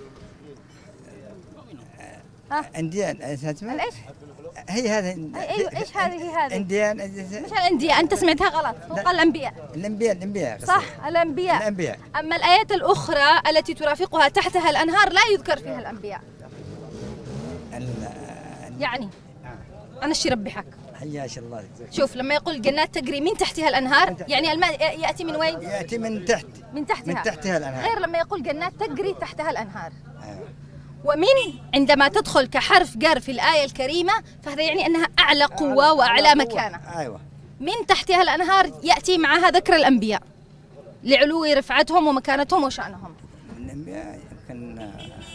انديان اسمها الايش؟ هي هذا. ايوه ايش هذه هذه؟ انديان. مش الانبياء، انت سمعتها غلط، هو قال الانبياء. الانبياء الانبياء صح الانبياء. الانبياء. اما الايات الاخرى التي ترافقها تحتها الانهار لا يذكر فيها الانبياء. يعني انا الشي ربحك. حياش الله. شوف لما يقول جنات تجري من تحتها الانهار يعني الماء ياتي من وين؟ ياتي من تحت. من تحتها. من تحتها الانهار. غير لما يقول جنات تجري تحتها الانهار. ومن عندما تدخل كحرف جر في الآية الكريمة فهذا يعني أنها أعلى قوة وأعلى مكانة. أيوة. من تحتها الأنهار يأتي معها ذكر الأنبياء لعلو رفعتهم ومكانتهم وشأنهم. الأنبياء يمكن.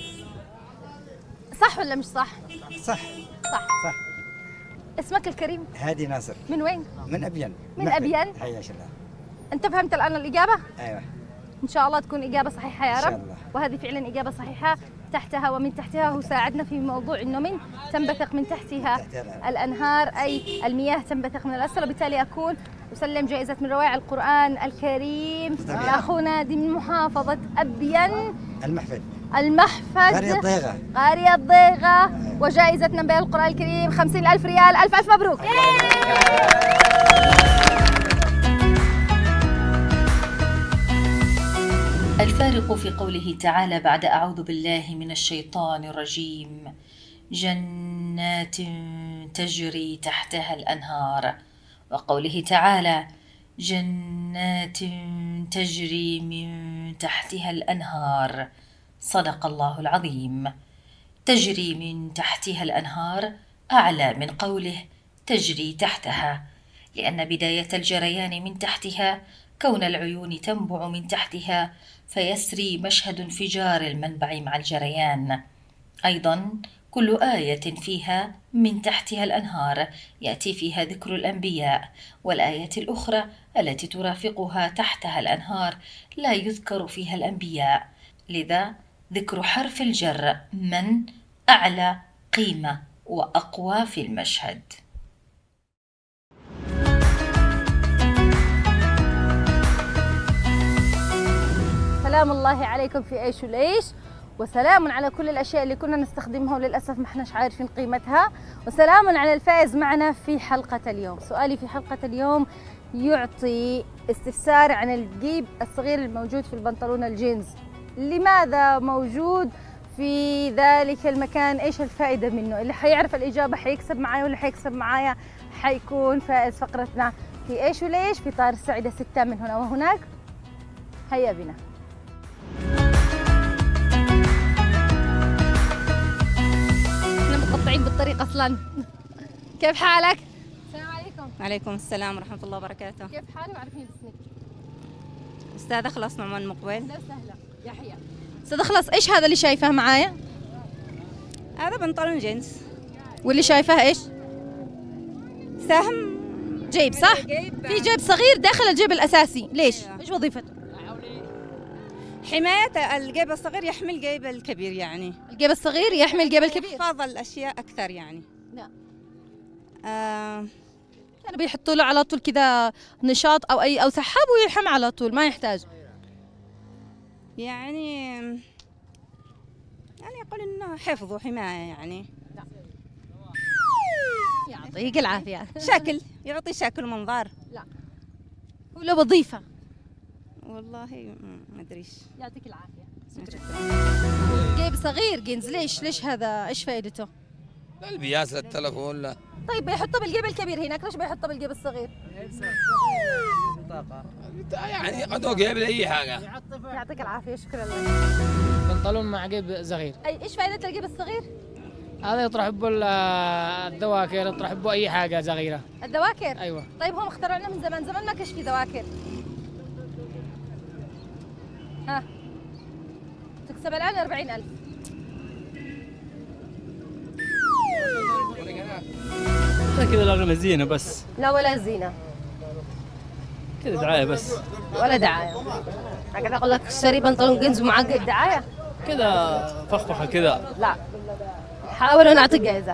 صح ولا مش صح؟ صح. صح. صح. اسمك الكريم؟ هادي ناصر. من وين؟ من أبين. من أبين؟ حياش الله. أنت فهمت الآن الإجابة؟ أيوة. إن شاء الله تكون إجابة صحيحة يا رب. إن شاء الله. وهذه فعلا إجابة صحيحة. تحتها ومن تحتها هو ساعدنا في موضوع أنه من تنبثق من تحتها تحتها الأنهار أي المياه تنبثق من الأسفل، وبالتالي أكون أسلم جائزة من روائع القرآن الكريم لأخونا دي من محافظة أبين المحفد. المحفد قرية ضيغة. قرية ضيغة. وجائزة من القرآن الكريم خمسين ألف ريال. ألف ألف مبروك. الفارق في قوله تعالى بعد أعوذ بالله من الشيطان الرجيم جنات تجري تحتها الأنهار وقوله تعالى جنات تجري من تحتها الأنهار. صدق الله العظيم. تجري من تحتها الأنهار أعلى من قوله تجري تحتها، لأن بداية الجريان من تحتها كون العيون تنبع من تحتها فيسري مشهد انفجار المنبع مع الجريان. أيضا كل آية فيها من تحتها الأنهار يأتي فيها ذكر الأنبياء، والآية الأخرى التي ترافقها تحتها الأنهار لا يذكر فيها الأنبياء، لذا ذكر حرف الجر من أعلى قيمة وأقوى في المشهد. سلام الله عليكم في ايش وليش، وسلام على كل الاشياء اللي كنا نستخدمها وللاسف ما احناش عارفين قيمتها، وسلام على الفائز معنا في حلقة اليوم. سؤالي في حلقة اليوم يعطي استفسار عن الجيب الصغير الموجود في البنطلون الجينز. لماذا موجود في ذلك المكان؟ ايش الفائدة منه؟ اللي حيعرف الإجابة حيكسب معايا، واللي حيكسب معايا حيكون فائز فقرتنا في ايش وليش في طائر السعيدة ستة من هنا وهناك. هيا بنا. تقطعين بالطريق اصلا. كيف حالك؟ السلام عليكم. وعليكم السلام ورحمة الله وبركاته. كيف حالك وعرفيني باسمك؟ أستاذة خلاص نعمان مقبل. أهلا وسهلا. يحيى. أستاذة خلاص ايش هذا اللي شايفاه معايا؟ هذا بنطلون جينز. واللي شايفاه ايش؟ سهم جيب صح؟ جيب. في جيب صغير داخل الجيب الأساسي، ليش؟ ايش وظيفته؟ حماية الجيب الصغير يحمي الجيب الكبير يعني. الجيب الصغير يحمي الجيب الكبير. يحفظ الأشياء أكثر يعني. نعم. آه يعني بيحطوا له على طول كذا نشاط أو أي أو سحاب ويلحم على طول ما يحتاج. يعني يعني يقول إنه حفظ وحماية يعني. يعطيك العافية. شكل يعطي شكل ومنظر. لا ولا وظيفة. والله ما أدريش. يعطيك العافية. جيب صغير جينز ليش ليش هذا ايش فائدته؟ البياس للتلفون لا. طيب بيحطه بالجيب الكبير هناك ليش بيحطه بالجيب الصغير؟ يعني قد جيب لأي حاجة. يعطيك العافية شكرا لك. بنطلون مع جيب صغير. اي ايش فائدة الجيب الصغير؟ هذا يطرح به الذواكر يطرح به أي حاجة صغيرة. الذواكر؟ أيوه. طيب هم اخترعوا لنا من زمان زمان ما كانش في ذواكر. ها تكسب الآن أربعين ألف. كذا الأغلب زينة بس. لا ولا زينة. كذا دعاية بس. ولا دعاية. لكن أقول لك اشتري بنطلون جينز ومعقد دعاية. كذا فخفخة كذا. لا. حاولوا نعطيك جائزة.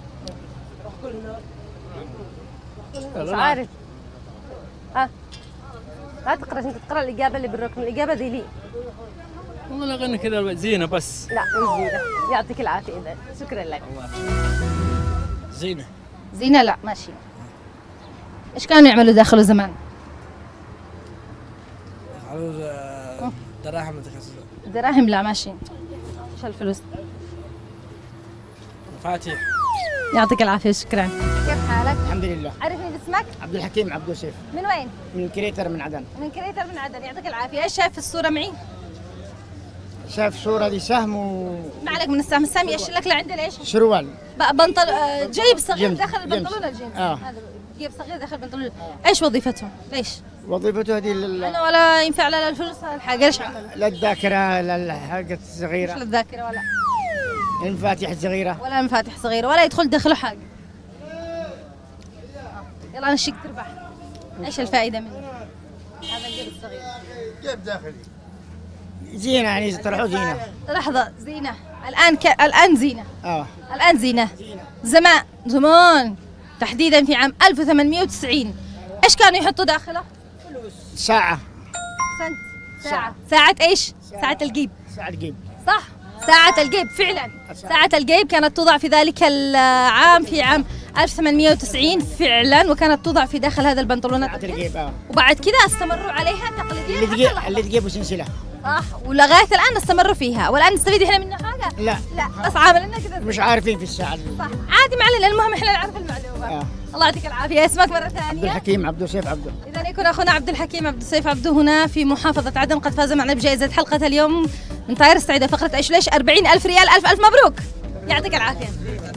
مش عارف. ها لا تقرا انت تقرا الإجابة اللي بالركن، الإجابة دي لي. والله الأغنى كذا زينة بس. لا مش زينة. يعطيك العافية إذا شكرا لك. زينة. زينة لا ماشي. ايش كانوا يعملوا داخله زمان؟ يفعلوا دراهم متخصصة. دراهم لا ماشي. ايش الفلوس؟ مفاتيح. يعطيك العافية شكرا. كيف حالك؟ الحمد لله. عرفني باسمك؟ عبد الحكيم عبد السيف. من وين؟ من كريتر من عدن. من كريتر من عدن يعطيك العافية، ايش شايف في الصورة معي؟ شايف صورة دي سهم و ما عليك من السهم، السهم يشيل لك لعندنا ايش؟ شروال. بنطل جيب صغير جيمس. داخل البنطلون جيمس. الجينز. اه هذا جيب صغير داخل البنطلون. ايش وظيفته؟ ليش؟ وظيفته هذه لل انا ولا ينفع لا للفلوس ولا الحاجة، ايش عمل؟ للذاكرة للحاجة الصغيرة. مش للذاكرة ولا المفاتيح الصغيرة. ولا مفاتيح صغيرة ولا يدخل داخله حاجة. يلا نشيك تربح. ايش الفائدة منه؟ هذا الجيب الصغير. جيب داخلي. زينة يعني طرحوا زينة. لحظة زينة، الآن ك... الآن زينة. اه الآن زينة. زمان زمان تحديدا في عام ألف وثمانمئة وتسعين ايش كانوا يحطوا داخله؟ فلوس. ساعة. سنت. ساعة. ساعة ايش؟ ساعة الجيب. ساعة الجيب. صح؟ ساعة الجيب فعلا. ساعة الجيب كانت توضع في ذلك العام في عام ألف وثمانمئة وتسعين فعلا، وكانت توضع في داخل هذا البنطلونات. ساعة الجيب اه. وبعد كذا استمروا عليها تقليديا. اللي تجيب اللي تجيب سلسلة. صح، ولغاية الآن استمروا فيها، والآن نستفيد احنا منها حاجة؟ لا لا بس عاملنا كذا مش عارفين في الساعة. صح، عادي ما علينا، المهم احنا نعرف المعلومة. آه. الله يعطيك العافية، اسمك مرة ثانية؟ عبد الحكيم عبد السيف عبده. إذا يكون أخونا عبد الحكيم عبد السيف عبده هنا في محافظة عدن قد فاز معنا بجائزة حلقة اليوم من طائر السعيدة فقرة ايش ليش أربعين ألف ريال. ألف ألف مبروك، يعطيك العافية.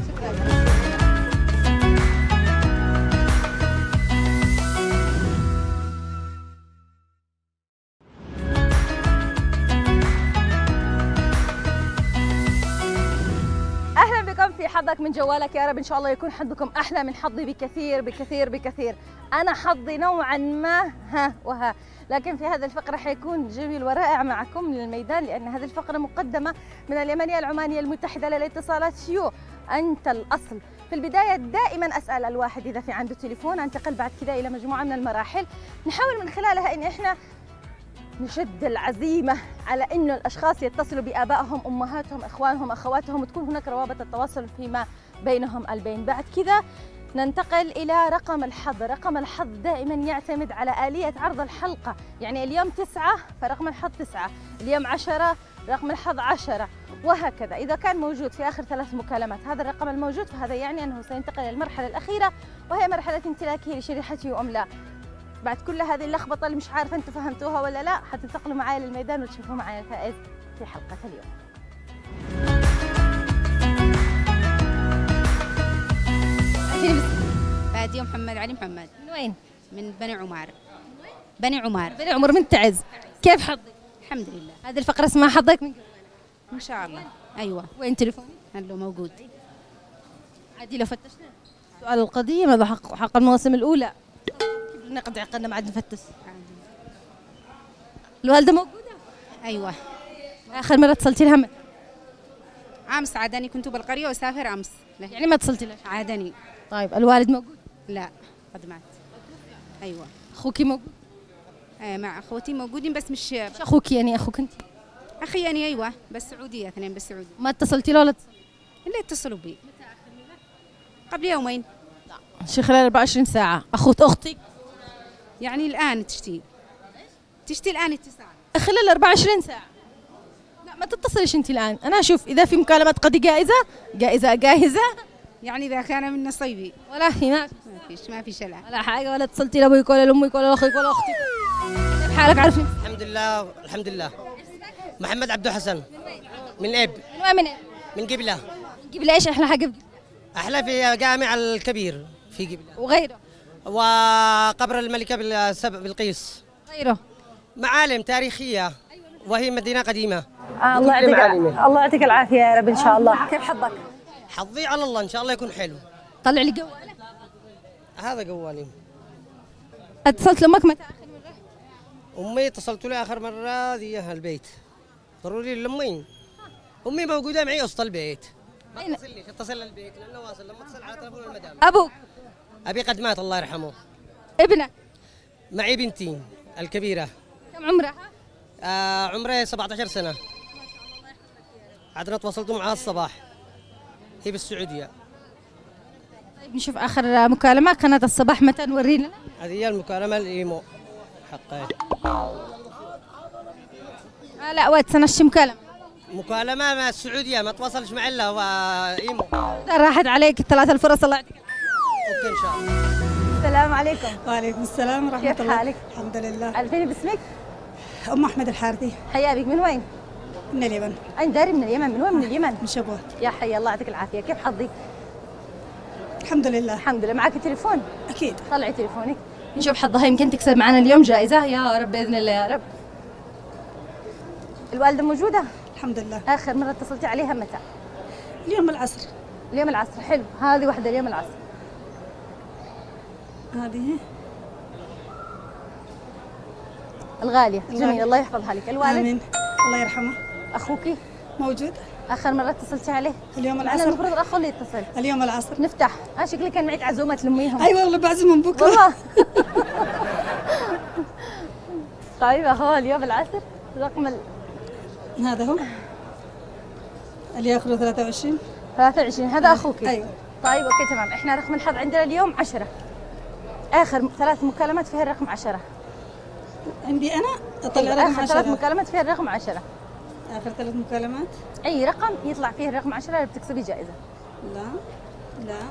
أهلا بكم في حظك من جوالك، يا رب إن شاء الله يكون حظكم أحلى من حظي بكثير بكثير بكثير. أنا حظي نوعا ما ها وها، لكن في هذه الفقرة حيكون جميل ورائع معكم للميدان، لأن هذه الفقرة مقدمة من اليمنية العمانية المتحدة للاتصالات يو. أنت الأصل. في البداية دائما أسأل الواحد إذا في عنده تليفون، أنتقل بعد كذا إلى مجموعة من المراحل نحاول من خلالها إن إحنا نشد العزيمة على إنه الأشخاص يتصلوا بآبائهم، أمهاتهم، إخوانهم، أخواتهم، وتكون هناك روابط التواصل فيما بينهم البين. بعد كذا ننتقل إلى رقم الحظ. رقم الحظ دائما يعتمد على آلية عرض الحلقة، يعني اليوم تسعة فرقم الحظ تسعة، اليوم عشرة رقم الحظ عشرة، وهكذا. إذا كان موجود في آخر ثلاث مكالمات هذا الرقم الموجود، فهذا يعني أنه سينتقل إلى المرحلة الأخيرة، وهي مرحلة امتلاكه لشريحته أم لا. بعد كل هذه اللخبطة اللي مش عارفة أنتم فهمتوها ولا لا، حتنتقلوا معايا للميدان وتشوفوا معايا الفائز في حلقة اليوم. فادية محمد علي محمد. من وين؟ من بني عمار. بني عمار. بني عمر من تعز. كيف حظك؟ الحمد لله. هذه الفقرة اسمها حظك من قبل. ما شاء الله. ايوه. وين تليفونك؟ هلو موجود. عادي لو فتشنا. السؤال القديم هذا حق حق المواسم الأولى. كيف نقد عقلنا ما عاد نفتش. الوالدة موجودة؟ ايوه. آخر مرة اتصلتي لها متى؟ امس عادني كنت بالقرية وسافر امس. يعني ما اتصلتي لها؟ عادني. طيب الوالد موجود؟ لا قد مات. ايوه. أخوكي موجود؟ آه مع اخوتي موجودين بس مش مش أخوك يعني أخوك أنت؟ اخي يعني ايوه بس سعودية اثنين بس سعودية. ما اتصلتي له ولا اتصلتي؟ اللي اتصلوا بي. قبل يومين. شي خلال أربعة وعشرين ساعة. أخوت أختي؟ يعني الآن تشتي. تشتي الآن اتصال. خلال أربعة وعشرين ساعة. لا ما تتصليش أنت الآن، أنا أشوف إذا في مكالمات قد جائزة جائزة جاهزة. يعني إذا كان من نصيبي. ولا هي ما ما فيش ما في شلع. ولا حاجة ولا اتصلتي لأبوك ولا لأمك ولا لأخيك ولا أختك. كيف حالك عارفين؟ الحمد لله الحمد لله. محمد عبدو حسن. من اب. من وين من اب؟ من قبله. من قبله ايش أحلى حاجة في قبله؟ أحلى في جامع الكبير في قبله. وغيره؟ وقبر الملكة بلقيس. غيره؟ معالم تاريخية وهي مدينة قديمة. آه الله يعطيك الله يعطيك العافية يا رب إن شاء الله. كيف حظك؟ حظي على الله إن شاء الله يكون حلو. طلع لي جوالك. هذا جوالي. اتصلت لأمك متى آخر مرة؟ أمي اتصلت لها آخر مرة ذي البيت. ضروري لأمي. أمي موجودة معي وسط البيت. ما اتصليش اتصل البيت لأنه واصل لما اتصل على تليفون المدام. أبوك؟ أبي قد مات الله يرحمه. ابنك؟ معي بنتي الكبيرة. كم عمرها؟ آه عمرها سبعة عشر سنة. عاد تواصلت معها الصباح. هي بالسعودية. طيب نشوف آخر مكالمة كانت الصباح متى نورينا؟ هذه هي المكالمة الإيمو حقها. آه لا وقت سنشي مكالمة. مكالمة مع السعودية ما تواصلش مع إلا وإيمو. راحت عليك الثلاث الفرص الله يعطيك. أوكي إن شاء الله. السلام عليكم. وعليكم السلام ورحمة الله. كيف حالك؟ الحمد لله. عرفيني باسمك؟ أم أحمد الحارثي. حيا بك من وين؟ من اليمن. أين داري من اليمن؟ من وين من اليمن؟ من شبوة. يا حي الله يعطيك العافية، كيف حظك؟ الحمد لله. الحمد لله، معك تليفون؟ أكيد. طلعي تليفونك. نشوف حظها يمكن تكسب معنا اليوم جائزة يا رب بإذن الله يا رب. الوالدة موجودة؟ الحمد لله. آخر مرة اتصلتي عليها متى؟ اليوم العصر. اليوم العصر، حلو، هذه واحدة اليوم العصر. هذه الغالية، جميل الله يحفظها لك. الوالد؟ آمين الله يرحمه. أخوكي؟ موجود. آخر مرة اتصلتي عليه؟ اليوم العصر. أنا المفروض الأخ اللي يتصل. اليوم العصر. نفتح، آه شكلي كان معك عزومة لأميهم. أيوة والله بعزمهم بكرة. والله. طيب أهو اليوم العصر رقم ال... هذا هو اللي ياخذ ثلاثة وعشرين. ثلاثة وعشرين هذا أخوك. أيوة. طيب أوكي تمام، إحنا رقم الحظ عندنا اليوم عشرة. آخر ثلاث مكالمات فيها الرقم عشرة. عندي أنا أطلع أيوة رقم آخر عشرة. ثلاث مكالمات فيها الرقم عشرة. آخر ثلاث مكالمات. أي رقم يطلع فيه الرقم عشرة بتكسبي جائزة. لا لا.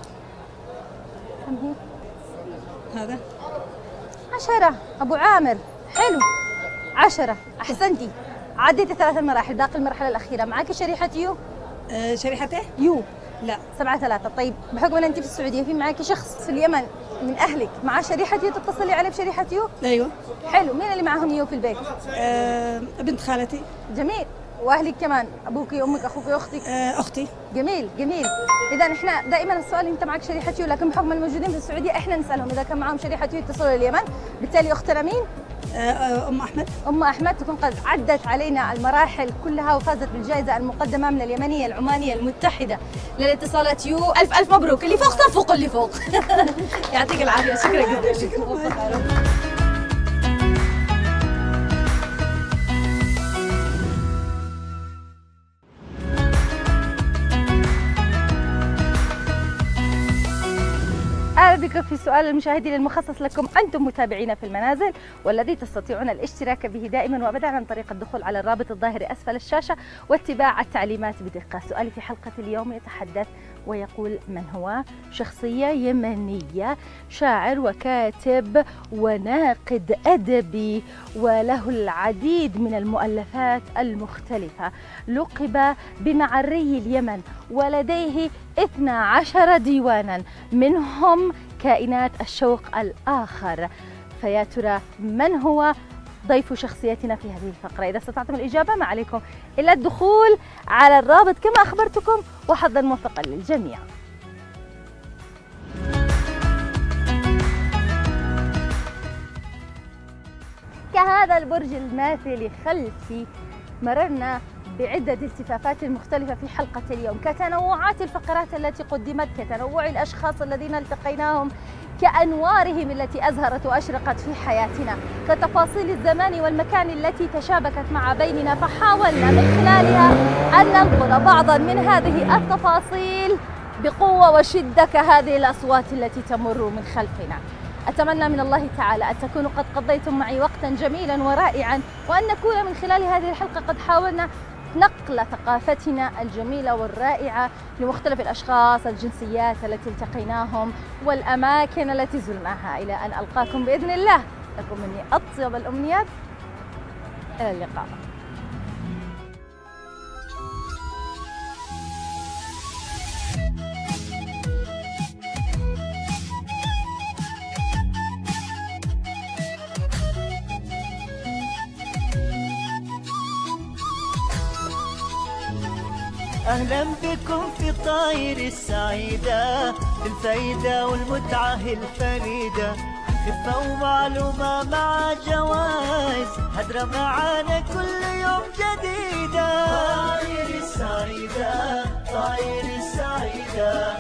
كم هي؟ هذا عشرة. أبو عامر، حلو. عشرة، أحسنتي. عديتي ثلاث المراحل، باقي المرحلة الأخيرة. معك شريحة يو؟ آه شريحة إيه؟ يو. لا. سبعة ثلاثة. طيب بحكم أن أنت في السعودية في معك شخص في اليمن من أهلك معاه شريحة يو تتصلي عليه بشريحة يو؟ أيوه. حلو، مين اللي معهم يو في البيت؟ آه بنت خالتي. جميل. واهلك كمان، ابوك امك اخوك اختك؟ آه اختي. جميل جميل. اذا احنا دائما السؤال انت معك شريحه يو، لكن بحكم الموجودين في السعوديه احنا نسالهم اذا كان معهم شريحه يو يتصلوا لليمن. بالتالي اختنا مين؟ آه ام احمد. ام احمد تكون قد عدت علينا المراحل كلها وفازت بالجائزه المقدمه من اليمنيه العمانيه المتحده للاتصالات يو. الف الف مبروك، اللي فوق صفق اللي فوق. يعطيك العافيه، شكرا جزيلا. أهلا بكم في سؤال المشاهدين المخصص لكم أنتم متابعين في المنازل، والذي تستطيعون الاشتراك به دائما وأبدا عن طريق الدخول على الرابط الظاهر أسفل الشاشة واتباع التعليمات بدقة. سؤالي في حلقة اليوم يتحدث: ويقول من هو؟ شخصية يمنية، شاعر وكاتب وناقد أدبي، وله العديد من المؤلفات المختلفة. لقب بمعري اليمن، ولديه اثنا عشر ديوانا منهم كائنات الشوق الآخر. فيا ترى من هو ضيف شخصيتنا في هذه الفقرة؟ إذا استطعتم الإجابة ما عليكم إلا الدخول على الرابط كما أخبرتكم، وحظا موفقا للجميع. كهذا البرج الماثل خلفي، مررنا بعدة التفافات مختلفة في حلقة اليوم، كتنوعات الفقرات التي قدمت، كتنوع الأشخاص الذين التقيناهم، كأنوارهم التي أزهرت وأشرقت في حياتنا، كتفاصيل الزمان والمكان التي تشابكت مع بيننا، فحاولنا من خلالها أن ننقل بعضا من هذه التفاصيل بقوة وشدة كهذه الأصوات التي تمر من خلفنا. أتمنى من الله تعالى أن تكونوا قد قضيتم معي وقتا جميلا ورائعا، وأن نكون من خلال هذه الحلقة قد حاولنا نقل ثقافتنا الجميلة والرائعة لمختلف الأشخاص، الجنسيات التي التقيناهم، والأماكن التي زرناها. إلى أن ألقاكم بإذن الله، لكم مني أطيب الأمنيات. إلى اللقاء. أهلا بكم في طاير السعيدة، الفايدة والمتعة الفريدة، خفة ومعلومة مع جوائز، هدرة معانا كل يوم جديدة. طاير السعيدة، طاير السعيدة.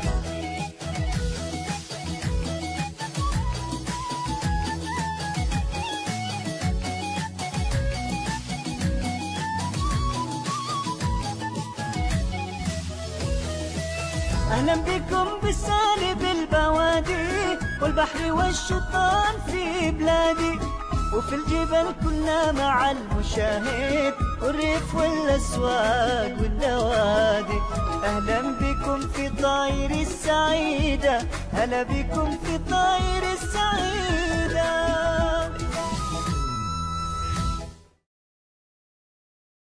أهلا بكم بالسالب البوادي، والبحر والشطان في بلادي، وفي الجبل كلنا مع المشاهد، والريف والأسواق والنوادي. أهلا بكم في طاير السعيدة، هلا بكم في طاير السعيدة.